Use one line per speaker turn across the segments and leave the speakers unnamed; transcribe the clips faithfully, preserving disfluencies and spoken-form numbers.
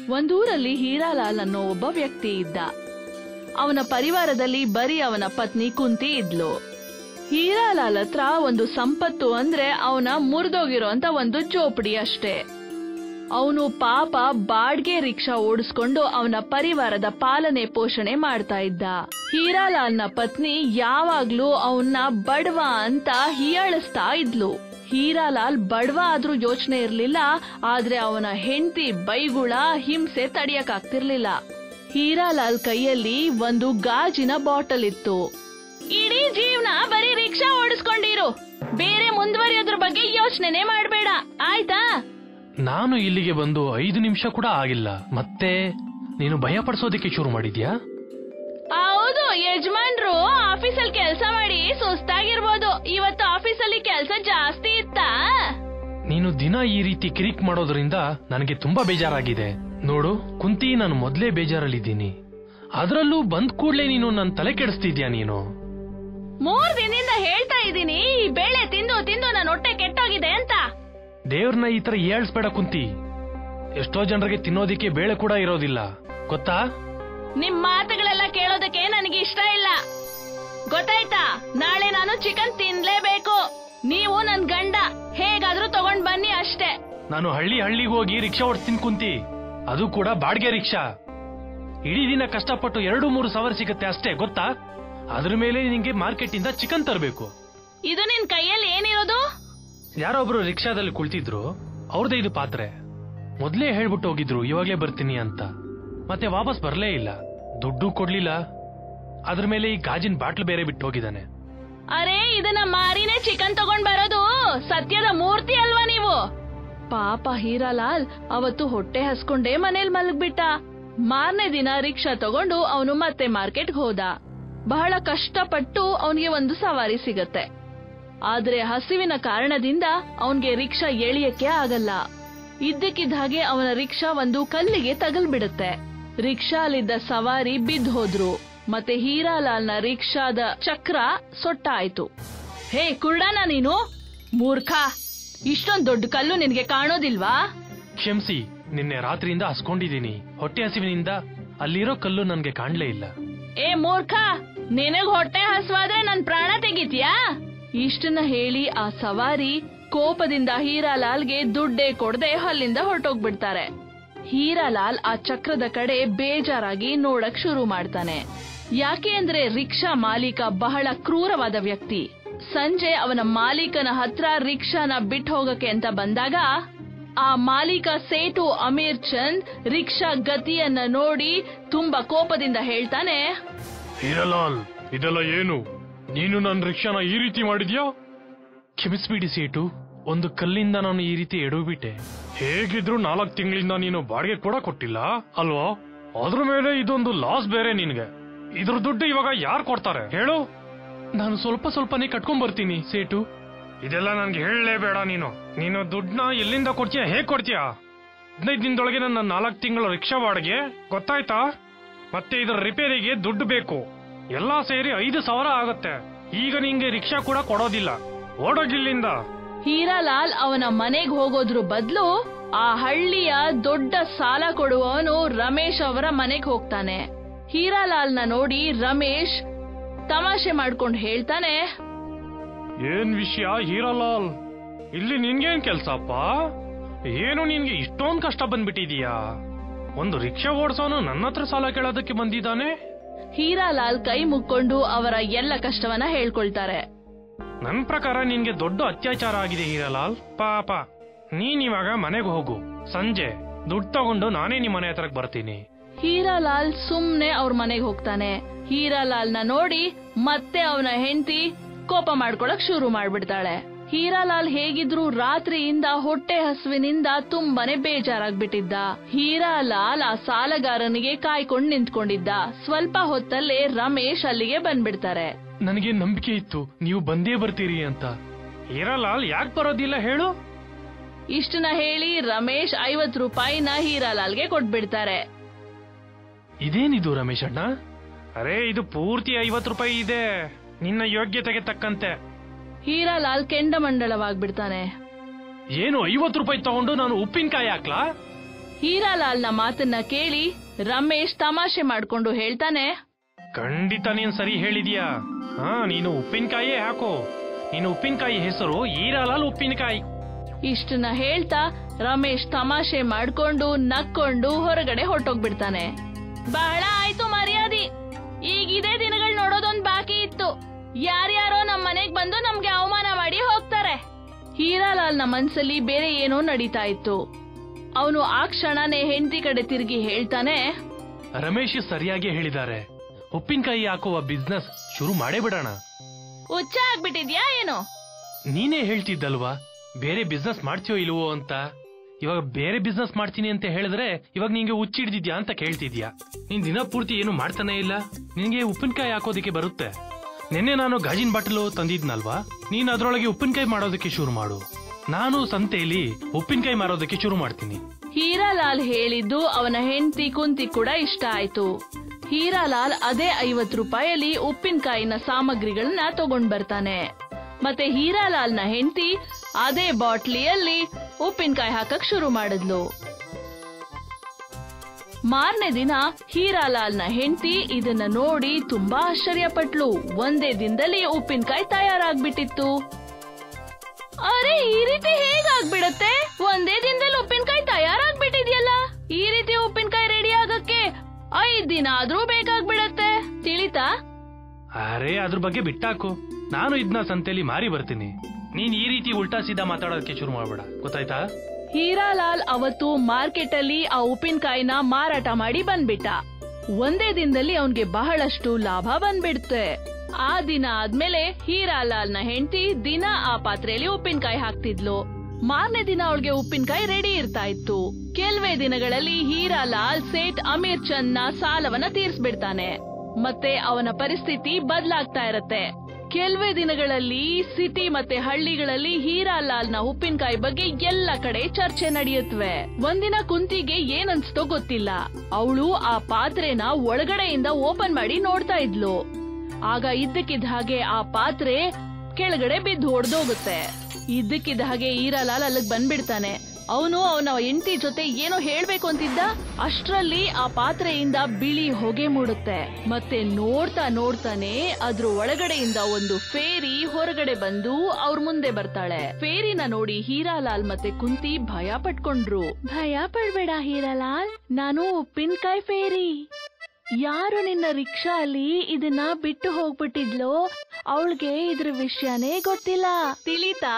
ಒಂದೂರಲ್ಲಿ ಹೀರಾಲಾಲ್ ಅನ್ನೋ ಒಬ್ಬ ವ್ಯಕ್ತಿ ಇದ್ದ. ಅವನ ಪರಿವಾರದಲ್ಲಿ ಬರೀ ಅವನ ಪತ್ನಿ ಕುಂತಿ ಇದ್ಲು. ಹೀರಾಲಾಲ್ ಹತ್ರ ಒಂದು ಸಂಪತ್ತು ಅಂದ್ರೆ ಅವನ ಮುರಿದೋಗಿರೋ ಅಂತ ಒಂದು ಚೋಪಡಿ ಅಷ್ಟೇ. ಅವನು ಪಾಪ ಬಾಡ್ಗೆ ರಿಕ್ಷಾ ಓಡಿಸ್ಕೊಂಡು ಅವನ ಪರಿವಾರದ ಪಾಲನೆ ಪೋಷಣೆ ಮಾಡ್ತಾ ಇದ್ದ. ಹೀರಾಲಾಲ್ನ ಪತ್ನಿ ಯಾವಾಗ್ಲೂ ಅವನ್ನ ಬಡವ ಅಂತ ಹೀಯಾಳಿಸ್ತಾ ಇದ್ಲು. ಹೀರಾಲಾಲ್ ಬಡವ ಆದ್ರೂ ಯೋಚನೆ ಇರ್ಲಿಲ್ಲ, ಆದ್ರೆ ಅವನ ಹೆಂಡತಿ ಬೈಗುಳ ಹಿಂಸೆ ತಡಿಯಕ್ಕಾಗ್ತಿರ್ಲಿಲ್ಲ. ಹೀರಾಲಾಲ್ ಕೈಯಲ್ಲಿ ಒಂದು ಗಾಜಿನ ಬಾಟಲ್ ಇತ್ತು. ಇಡೀ ಜೀವನ ಬರೀ ರಿಕ್ಷಾ ಓಡಿಸ್ಕೊಂಡಿರು, ಬೇರೆ ಮುಂದುವರಿಯೋದ್ರ ಬಗ್ಗೆ ಯೋಚನೆ ಮಾಡ್ಬೇಡ, ಆಯ್ತಾ?
ನಾನು ಇಲ್ಲಿಗೆ ಬಂದು ಐದು ನಿಮಿಷ ಕೂಡ ಆಗಿಲ್ಲ, ಮತ್ತೆ ನೀನು ಭಯ ಪಡಿಸೋದಕ್ಕೆ ಶುರು ಮಾಡಿದ್ಯಾ?
ಹೌದು ಯಜಮಾನ್ರು ಆಫೀಸಲ್ಲಿ ಕೆಲಸ ಮಾಡಿ ಸುಸ್ತಾಗಿರ್ಬೋದು. ಇವತ್ತು ಆಫೀಸಲ್ಲಿ ಕೆಲಸ ಜಾಸ್ತಿ ಇತ್ತಾ?
ನೀನು ದಿನ ಈ ರೀತಿ ಕಿರಿಕ್ ಮಾಡೋದ್ರಿಂದ ನನಗೆ ತುಂಬಾ ಬೇಜಾರಾಗಿದೆ. ನೋಡು ಕುಂತಿ, ನಾನು ಮೊದ್ಲೇ ಬೇಜಾರಲ್ಲಿದ್ದೀನಿ, ಅದರಲ್ಲೂ ಬಂದ್ ಕೂಡ್ಲೆ ನೀನು ನನ್ನ ತಲೆ ಕೆಡಿಸ್ತಿದ್ಯಾ. ನೀನು
ಮೂರ್ ದಿನದಿಂದ ಹೇಳ್ತಾ ಇದ್ದೀನಿ ಈ ಬೇಳೆ ತಿಂದು ತಿಂದು ನನ್ನ ಹೊಟ್ಟೆ ಕೆಟ್ಟೋಗಿದೆ ಅಂತ.
ದೇವ್ರನ್ನ ಈ ತರ ಏಳ್ಸ್ಬೇಡ ಕುಂತಿ. ಎಷ್ಟೋ ಜನರಿಗೆ ತಿನ್ನೋದಿಕ್ಕೆ ಬೇಳೆ ಕೂಡ ಇರೋದಿಲ್ಲ, ಗೊತ್ತಾ?
ನಿಮ್ ಮಾತುಗಳೆಲ್ಲ ಕೇಳೋದಕ್ಕೆ ನನಗೆ ಇಷ್ಟ ಇಲ್ಲ, ಗೊತ್ತಾಯ್ತಾ? ನಾಳೆ ನಾನು ಚಿಕನ್ ತಿನ್ಲೇಬೇಕು. ನೀವು ನನ್ ಗಂಡ, ಹೇಗಾದ್ರೂ ತಗೊಂಡ್ ಬನ್ನಿ ಅಷ್ಟೇ.
ನಾನು ಹಳ್ಳಿ ಹಳ್ಳಿಗೆ ಹೋಗಿ ರಿಕ್ಷಾ ಓಡಿಸ್ತೀನಿ ಕುಂತಿ, ಅದು ಕೂಡ ಬಾಡ್ಗೆ ರಿಕ್ಷಾ. ಇಡೀ ದಿನ ಕಷ್ಟಪಟ್ಟು ಎರಡು ಮೂರು ಸಾವಿರ ಸಿಗುತ್ತೆ ಅಷ್ಟೇ, ಗೊತ್ತಾ? ಅದ್ರ ಮೇಲೆ ನಿಂಗೆ ಮಾರ್ಕೆಟ್ ಇಂದ ಚಿಕನ್ ತರಬೇಕು.
ಇದು ನಿನ್ ಕೈಯಲ್ಲಿ ಏನಿರೋದು?
ಯಾರೊಬ್ರು ರಿಕ್ಷಾದಲ್ಲಿ ಕುಳಿತಿದ್ರು, ಅವ್ರದೇ ಇದು ಪಾತ್ರೆ. ಮೊದ್ಲೇ ಹೇಳ್ಬಿಟ್ಟು ಹೋಗಿದ್ರು ಇವಾಗ್ಲೇ ಬರ್ತೀನಿ ಅಂತ, ಮತ್ತೆ ವಾಪಸ್ ಬರ್ಲೇ ಇಲ್ಲ, ದುಡ್ಡು ಕೊಡ್ಲಿಲ್ಲ. ಅದ್ರ ಮೇಲೆ ಈ ಗಾಜಿನ ಬಾಟ್ಲ್ ಬೇರೆ ಬಿಟ್ಟು ಹೋಗಿದ್ದಾನೆ.
ಅರೆ, ಇದನ್ನ ಮಾರಿನೇ ಚಿಕನ್ ತಗೊಂಡ್ ಬರೋದು ಸತ್ಯದ ಮೂರ್ತಿ ಅಲ್ವಾ ನೀವು? ಪಾಪ ಹೀರಾಲಾಲ್ ಅವತ್ತು ಹೊಟ್ಟೆ ಹಸ್ಕೊಂಡೇ ಮನೇಲಿ ಮಲಗ್ಬಿಟ್ಟ. ಮಾರನೇ ದಿನ ರಿಕ್ಷಾ ತಗೊಂಡು ಅವನು ಮತ್ತೆ ಮಾರ್ಕೆಟ್ಗೆ ಹೋದ. ಬಹಳ ಕಷ್ಟಪಟ್ಟು ಅವನಿಗೆ ಒಂದು ಸವಾರಿ ಸಿಗತ್ತೆ, ಆದ್ರೆ ಹಸಿವಿನ ಕಾರಣದಿಂದ ಅವನ್ಗೆ ರಿಕ್ಷಾ ಎಳಿಯಕ್ಕೆ ಆಗಲ್ಲ. ಇದ್ದಕ್ಕಿದ್ದ ಹಾಗೆ ಅವನ ರಿಕ್ಷಾ ಒಂದು ಕಲ್ಲಿಗೆ ತಗಲ್ಬಿಡುತ್ತೆ. ರಿಕ್ಷಾಲಿದ್ದ ಸವಾರಿ ಬಿದ್ದು ಹೋದ್ರು, ಮತ್ತೆ ಹೀರಾಲಾಲ್ನ ರಿಕ್ಷಾದ ಚಕ್ರ ಸೊಟ್ಟ ಆಯ್ತು. ಹೇ ಕುರ್ಡಾನ ನೀನು, ಮೂರ್ಖ! ಇಷ್ಟೊಂದ್ ದೊಡ್ಡ ಕಲ್ಲು ನಿನ್ಗೆ ಕಾಣೋದಿಲ್ವಾ?
ಕ್ಷಮಿಸಿ, ನಿನ್ನೆ ರಾತ್ರಿಯಿಂದ ಹಸ್ಕೊಂಡಿದ್ದೀನಿ, ಹೊಟ್ಟೆ ಹಸಿವಿನಿಂದ ಅಲ್ಲಿರೋ ಕಲ್ಲು ನನ್ಗೆ ಕಾಣ್ಲೇ ಇಲ್ಲ.
ಏ ಮೂರ್ಖ, ನಿನಗ್ ಹೊಟ್ಟೆ ಹಸುವಾದ್ರೆ ನನ್ ಪ್ರಾಣ ತೆಗಿತೀಯಾ? ಇಷ್ಟನ್ನ ಹೇಳಿ ಆ ಸವಾರಿ ಕೋಪದಿಂದ ಹೀರಾಲಾಲ್ಗೆ ದುಡ್ಡೇ ಕೊಡದೆ ಅಲ್ಲಿಂದ ಹೊರಟೋಗ್ಬಿಡ್ತಾರೆ. ಹೀರಾಲಾಲ್ ಆ ಚಕ್ರದ ಕಡೆ ಬೇಜಾರಾಗಿ ನೋಡಕ್ ಶುರು ಮಾಡ್ತಾನೆ. ಯಾಕೆ ಅಂದ್ರೆ ರಿಕ್ಷಾ ಮಾಲೀಕ ಬಹಳ ಕ್ರೂರವಾದ ವ್ಯಕ್ತಿ. ಸಂಜೆ ಅವನ ಮಾಲೀಕನ ಹತ್ರ ರಿಕ್ಷಾನ ಬಿಟ್ಟು ಹೋಗಕ್ಕೆ ಅಂತ ಬಂದಾಗ ಆ ಮಾಲೀಕ ಸೇಟು ಅಮೀರ್ ಚಂದ್ ರಿಕ್ಷಾ ಗತಿಯನ್ನ ನೋಡಿ ತುಂಬಾ ಕೋಪದಿಂದ ಹೇಳ್ತಾನೆ,
ಹೀರಾಲಾಲ್, ಇದೆಲ್ಲ ಏನು? ನೀನು ನನ್ನ ರಿಕ್ಷಾನ ಈ ರೀತಿ ಮಾಡಿದ್ಯಾ? ಕ್ಷಮಿಸ್ಬಿಡಿ ಸೇಟು, ಒಂದು ಕಲ್ಲಿಂದ ನಾನು ಈ ರೀತಿ ಎಡವಿಬಿಟ್ಟೆ. ಹೇಗಿದ್ರು ನಾಲ್ಕು ತಿಂಗಳಿಂದ ನೀನು ಬಾಡಿಗೆ ಕೂಡ ಕೊಟ್ಟಿಲ್ಲ ಅಲ್ವಾ? ಅದ್ರ ಮೇಲೆ ಇದೊಂದು ಲಾಸ್ ಬೇರೆ ನಿನ್ಗೆ. ಇದ್ರ ದುಡ್ಡು ಇವಾಗ ಯಾರು ಕೊಡ್ತಾರೆ ಹೇಳು? ನಾನು ಸ್ವಲ್ಪ ಸ್ವಲ್ಪನೇ ಕಟ್ಕೊಂಡ್ ಬರ್ತೀನಿ ಸೇಟು. ಇದೆಲ್ಲ ನನ್ಗೆ ಹೇಳಲೇಬೇಡ. ನೀನು ನೀನು ದುಡ್ಡನ್ನ ಎಲ್ಲಿಂದ ಕೊಡ್ತೀಯ, ಹೇಗ್ ಕೊಡ್ತೀಯ? ಹದಿನೈದು ದಿನದೊಳಗೆ ನನ್ನ ನಾಲ್ಕು ತಿಂಗಳ ರಿಕ್ಷಾ ಬಾಡಿಗೆ ಗೊತ್ತಾಯ್ತಾ? ಮತ್ತೆ ಇದರ ರಿಪೇರಿಗೆ ದುಡ್ಡು ಬೇಕು, ಎಲ್ಲಾ ಸೇರಿ ಐದು ಸಾವಿರ ಆಗತ್ತೆ. ಈಗ ನಿಂಗೆ ರಿಕ್ಷಾ ಕೂಡ ಕೊಡೋದಿಲ್ಲ, ಓಡೋಗಿಲ್ಲಿಂದ.
ಹೀರಾಲಾಲ್ ಅವನ ಮನೆಗೆ ಹೋಗೋದ್ರ ಬದಲು ಆ ಹಳ್ಳಿಯ ದೊಡ್ಡ ಸಾಲ ಕೊಡುವವನು ರಮೇಶ್ ಅವರ ಮನೆಗೆ ಹೋಗ್ತಾನೆ. ಹೀರಾಲಾಲ್ನ ನೋಡಿ ರಮೇಶ್ ತಮಾಷೆ ಮಾಡ್ಕೊಂಡು ಹೇಳ್ತಾನೆ,
ಏನ್ ವಿಷಯ ಹೀರಾಲಾಲ್, ಇಲ್ಲಿ ನಿನ್ಗೇನ್ ಕೆಲ್ಸಪ್ಪ? ಏನು ನಿನ್ಗೆ ಇಷ್ಟೊಂದ್ ಕಷ್ಟ ಬಂದ್ಬಿಟ್ಟಿದೀಯಾ? ಒಂದು ರಿಕ್ಷಾ ಓಡಿಸೋನು ನನ್ನ ಹತ್ರ ಸಾಲ ಕೇಳೋದಕ್ಕೆ ಬಂದಿದ್ದಾನೆ.
ಹೀರಾಲಾಲ್ ಕೈ ಮುಕ್ಕೊಂಡು ಅವರ ಎಲ್ಲ ಕಷ್ಟವನ್ನ ಹೇಳ್ಕೊಳ್ತಾರೆ.
ನನ್ ಪ್ರಕಾರ ನಿನ್ಗೆ ದೊಡ್ಡ ಅತ್ಯಾಚಾರ ಆಗಿದೆ ಹೀರಾಲಾಲ್. ಪಾಪ, ನೀನ್ ಇವಾಗ ಮನೆಗೆ ಹೋಗು, ಸಂಜೆ ದುಡ್ಡು ತಗೊಂಡು ನಾನೇ ನಿಮ್ ಮನೆ ಹತ್ರಕ್ ಬರ್ತೀನಿ.
ಹೀರಾಲಾಲ್ ಸುಮ್ನೆ ಅವ್ರ ಮನೆಗೆ ಹೋಗ್ತಾನೆ. ಹೀರಾಲಾಲ್ನ ನೋಡಿ ಮತ್ತೆ ಅವನ ಹೆಂಡತಿ ಕೋಪ ಮಾಡ್ಕೊಳಕ್ ಶುರು ಮಾಡ್ಬಿಡ್ತಾಳೆ. ಹೀರಾಲಾಲ್ ಹೇಗಿದ್ರು ರಾತ್ರಿಯಿಂದ ಹೊಟ್ಟೆ ಹಸುವಿನಿಂದ ತುಂಬಾನೇ ಬೇಜಾರಾಗ್ಬಿಟ್ಟಿದ್ದ. ಹೀರಾಲಾಲ್ ಆ ಸಾಲಗಾರನಿಗೆ ಕಾಯ್ಕೊಂಡು ನಿಂತ್ಕೊಂಡಿದ್ದ. ಸ್ವಲ್ಪ ಹೊತ್ತಲ್ಲೇ ರಮೇಶ್ ಅಲ್ಲಿಗೆ ಬಂದ್ಬಿಡ್ತಾರೆ.
ನನಗೆ ನಂಬಿಕೆ ಇತ್ತು ನೀವು ಬಂದೇ ಬರ್ತೀರಿ ಅಂತ. ಹೀರಾಲಾಲ್ ಯಾಕೆ ಬರೋದಿಲ್ಲ ಹೇಳು?
ಇಷ್ಟನ್ನ ಹೇಳಿ ರಮೇಶ್ ಐವತ್ ರೂಪಾಯಿನ ಹೀರಾಲಾಲ್ಗೆ ಕೊಟ್ಬಿಡ್ತಾರೆ.
ಇದೇನಿದು ರಮೇಶ್ ಅಣ್ಣ? ಅರೆ, ಇದು ಪೂರ್ತಿ ಐವತ್ ರೂಪಾಯಿ ಇದೆ, ನಿನ್ನ ಯೋಗ್ಯತೆಗೆ ತಕ್ಕಂತೆ.
ಹೀರಾಲಾಲ್ ಕೆಂಡಮಂಡಲವಾಗ್ಬಿಡ್ತಾನೆ.
ಏನು ಐವತ್ ರೂಪಾಯಿ ತಗೊಂಡು ನಾನು ಉಪ್ಪಿನಕಾಯಿ ಹಾಕ್ಲಾ?
ಹೀರಾಲಾಲ್ನ ಮಾತನ್ನ ಕೇಳಿ ರಮೇಶ್ ತಮಾಷೆ ಮಾಡ್ಕೊಂಡು ಹೇಳ್ತಾನೆ,
ಖಂಡಿತ ನೀನ್ ಸರಿ ಹೇಳಿದ್ಯಾ. ಹಾ, ನೀನು ಉಪ್ಪಿನಕಾಯೇ ಹಾಕೋ. ನೀನು ಉಪ್ಪಿನಕಾಯಿ ಹೆಸರು ಹೀರಾಲಾಲ್ ಉಪ್ಪಿನಕಾಯಿ.
ಇಷ್ಟನ್ನ ಹೇಳ್ತಾ ರಮೇಶ್ ತಮಾಷೆ ಮಾಡ್ಕೊಂಡು ನಕ್ಕೊಂಡು ಹೊರಗಡೆ ಹೊರಟೋಗ್ಬಿಡ್ತಾನೆ. ಬಹಳ ಆಯ್ತು ಮರ್ಯಾದಿ, ಈಗ ಇದೇ ದಿನಗಳು ನೋಡೋದೊಂದ್ ಬಾಕಿ ಇತ್ತು. ಯಾರ್ಯಾರೋ ನಮ್ ಮನೆಗ್ ಬಂದು ನಮ್ಗೆ ಅವಮಾನ ಮಾಡಿ ಹೋಗ್ತಾರೆ. ಹೀರಾಲಾಲ್ನ ಮನ್ಸಲ್ಲಿ ಬೇರೆ ಏನೋ ನಡೀತಾ ಇತ್ತು. ಅವನು ಆ ಕ್ಷಣನೇ ಹೆಂಡತಿ ಕಡೆ ತಿರುಗಿ ಹೇಳ್ತಾನೆ,
ರಮೇಶ್ ಸರಿಯಾಗಿ ಹೇಳಿದ್ದಾರೆ. ಉಪ್ಪಿನಕಾಯಿ ಹಾಕುವ ಬಿಸ್ನೆಸ್ ಶುರು ಮಾಡೇ ಬಿಡೋಣ.
ಹುಚ್ಚ ಆಗ್ಬಿಟ್ಟಿದ್ಯಾ ಏನೋ?
ನೀನೇ ಹೇಳ್ತಿದ್ದಲ್ವಾ ಬೇರೆ ಬಿಸ್ನೆಸ್ ಮಾಡ್ತೀಯೋ ಇಲ್ವೋ ಅಂತ. ಇವಾಗ ಬೇರೆ ಬಿಸ್ನೆಸ್ ಮಾಡ್ತೀನಿ ಅಂತ ಹೇಳಿದ್ರೆ ಇವಾಗ ನಿಂಗೆ ಹುಚ್ಚಿಡ್ದಿದ್ಯಾ ಅಂತ ಕೇಳ್ತಿದ್ಯಾ. ನೀನ್ ದಿನ ಪೂರ್ತಿ ಏನು ಮಾಡ್ತಾನೆ ಇಲ್ಲ. ನಿನ್ಗೆ ಉಪ್ಪಿನಕಾಯಿ ಹಾಕೋದಕ್ಕೆ ಬರುತ್ತೆ. ನಿನ್ನೆ ನಾನು ಗಾಜಿನ ಬಾಟಲು ತಂದಿದ್ನಲ್ವಾ, ನೀನ್ ಅದ್ರೊಳಗೆ ಉಪ್ಪಿನಕಾಯಿ ಮಾಡೋದಕ್ಕೆ ಶುರು ಮಾಡು. ನಾನು ಸಂತೆಯಲ್ಲಿ ಉಪ್ಪಿನಕಾಯಿ ಮಾರೋದಕ್ಕೆ ಶುರು ಮಾಡ್ತೀನಿ.
ಹೀರಾಲಾಲ್ ಹೇಳಿದ್ದು ಅವನ ಹೆಂಡತಿ ಕುಂತಿ ಕೂಡ ಇಷ್ಟ ಆಯ್ತು. ಹೀರಾಲಾಲ್ ಅದೇ ಐವತ್ತು ರೂಪಾಯಲ್ಲಿ ಉಪ್ಪಿನಕಾಯಿನ ಸಾಮಗ್ರಿಗಳನ್ನ ತಗೊಂಡ್ ಬರ್ತಾನೆ. ಮತ್ತೆ ಹೀರಾಲಾಲ್ನ ಹೆಂಡತಿ ಅದೇ ಬಾಟ್ಲಿಯಲ್ಲಿ ಉಪ್ಪಿನಕಾಯಿ ಹಾಕಕ್ ಶುರು ಮಾಡಿದ್ಲು. ಮಾರನೇ ದಿನ ಹೀರಾಲಾಲ್ನ ಹೆಂಡತಿ ಇದನ್ನ ನೋಡಿ ತುಂಬಾ ಆಶ್ಚರ್ಯಪಟ್ಲು. ಒಂದೇ ದಿನದಲ್ಲಿ ಉಪ್ಪಿನಕಾಯಿ ತಯಾರಾಗ್ಬಿಟ್ಟಿತ್ತು. ಅರೆ, ಈ ರೀತಿ ಹೇಗಾಗ್ಬಿಡತ್ತೆ? ಒಂದೇ ದಿನದಲ್ಲಿ ಉಪ್ಪಿನಕಾಯಿ ತಯಾರಾಗ್ಬಿಟ್ಟಿದ್ಯಲ್ಲ. ಈ ರೀತಿ ಉಪ್ಪಿನಕಾಯಿ ರೆಡಿ ಆಗಕ್ಕೆ ಐದ್ ದಿನ ಆದ್ರೂ ಬೇಕಾಗ್ಬಿಡತ್ತೆ, ತಿಳಿತಾ?
ಅರೆ, ಅದ್ರ ಬಗ್ಗೆ ಬಿಟ್ಟಾಕು. ನಾನು ಇದನ್ನ ಸಂತೆಯಲ್ಲಿ ಮಾರಿ ಬರ್ತೀನಿ. ನೀನ್ ಈ ರೀತಿ ಉಲ್ಟಾ ಸೀದಾ ಮಾತಾಡೋದಕ್ಕೆ ಶುರು ಮಾಡ್ಬೇಡ, ಗೊತ್ತಾಯ್ತಾ?
ಹೀರಾಲಾಲ್ ಅವತ್ತು ಮಾರ್ಕೆಟ್ ಅಲ್ಲಿ ಆ ಉಪ್ಪಿನಕಾಯಿನ ಮಾರಾಟ ಮಾಡಿ ಬಂದ್ಬಿಟ್ಟ. ಒಂದೇ ದಿನದಲ್ಲಿ ಅವನ್ಗೆ ಬಹಳಷ್ಟು ಲಾಭ ಬಂದ್ಬಿಡುತ್ತೆ. ಆ ದಿನ ಆದ್ಮೇಲೆ ಹೀರಾಲಾಲ್ನ ಹೆಂಡತಿ ದಿನ ಆ ಪಾತ್ರೆಯಲ್ಲಿ ಉಪ್ಪಿನಕಾಯಿ ಹಾಕ್ತಿದ್ಲು. ಮಾರನೇ ದಿನ ಅವಳಿಗೆ ಉಪ್ಪಿನಕಾಯಿ ರೆಡಿ ಇರ್ತಾ ಇತ್ತು. ಕೆಲವೇ ದಿನಗಳಲ್ಲಿ ಹೀರಾಲಾಲ್ ಸೇಠ್ ಅಮೀರ್ ಚಂದ್ ನ ಸಾಲವನ್ನ ತೀರ್ಸ್ಬಿಡ್ತಾನೆ. ಮತ್ತೆ ಅವನ ಪರಿಸ್ಥಿತಿ ಬದಲಾಗ್ತಾ ಇರತ್ತೆ. ಕೆಲವೇ ದಿನಗಳಲ್ಲಿ ಸಿಟಿ ಮತ್ತೆ ಹಳ್ಳಿಗಳಲ್ಲಿ ಹೀರಾಲಾಲ್ನ ಉಪ್ಪಿನಕಾಯಿ ಬಗ್ಗೆ ಎಲ್ಲ ಕಡೆ ಚರ್ಚೆ ನಡೆಯುತ್ತವೆ. ಒಂದಿನ ಕುಂತಿಗೆ ಏನನ್ಸ್ತೋ ಗೊತ್ತಿಲ್ಲ. ಅವಳು ಆ ಪಾತ್ರೆನ ಒಳಗಡೆಯಿಂದ ಓಪನ್ ಮಾಡಿ ನೋಡ್ತಾ ಇದ್ಲು. ಆಗ ಇದ್ದಕ್ಕಿದ್ದ ಹಾಗೆ ಆ ಪಾತ್ರೆ ಕೆಳಗಡೆ ಬಿದ್ದು ಹೊಡೆದೋಗುತ್ತೆ. ಇದ್ದಕ್ಕಿದ್ದ ಹಾಗೆ ಹೀರಾಲಾಲ್ ಅಲ್ಲಿಗೆ ಬಂದ್ಬಿಡ್ತಾನೆ. ಅವನು ಅವನ ಹೆಂಡತಿ ಜೊತೆ ಏನೋ ಹೇಳ್ಬೇಕು ಅಂತಿದ್ದ. ಅಷ್ಟ್ರಲ್ಲಿ ಆ ಪಾತ್ರೆಯಿಂದ ಬಿಳಿ ಹೊಗೆ ಮೂಡುತ್ತೆ. ಮತ್ತೆ ನೋಡ್ತಾ ನೋಡ್ತಾನೆ ಅದ್ರ ಒಳಗಡೆಯಿಂದ ಒಂದು ಫೇರಿ ಹೊರಗಡೆ ಬಂದು ಅವ್ರ ಮುಂದೆ ಬರ್ತಾಳೆ. ಫೇರಿನ ನೋಡಿ ಹೀರಾಲಾಲ್ ಮತ್ತೆ ಕುಂತಿ ಭಯ ಪಟ್ಕೊಂಡ್ರು. ಭಯ ಪಡ್ಬೇಡ ಹೀರಾಲಾಲ್, ನಾನು ಉಪ್ಪಿನಕಾಯಿ ಫೇರಿ. ಯಾರು ನಿನ್ನ ರಿಕ್ಷಾ ಅಲ್ಲಿ ಇದನ್ನ ಬಿಟ್ಟು ಹೋಗ್ಬಿಟ್ಟಿದ್ಲೋ ಅವಳಿಗೆ ಇದ್ರ ವಿಷಯನೇ ಗೊತ್ತಿಲ್ಲ, ತಿಳಿತಾ?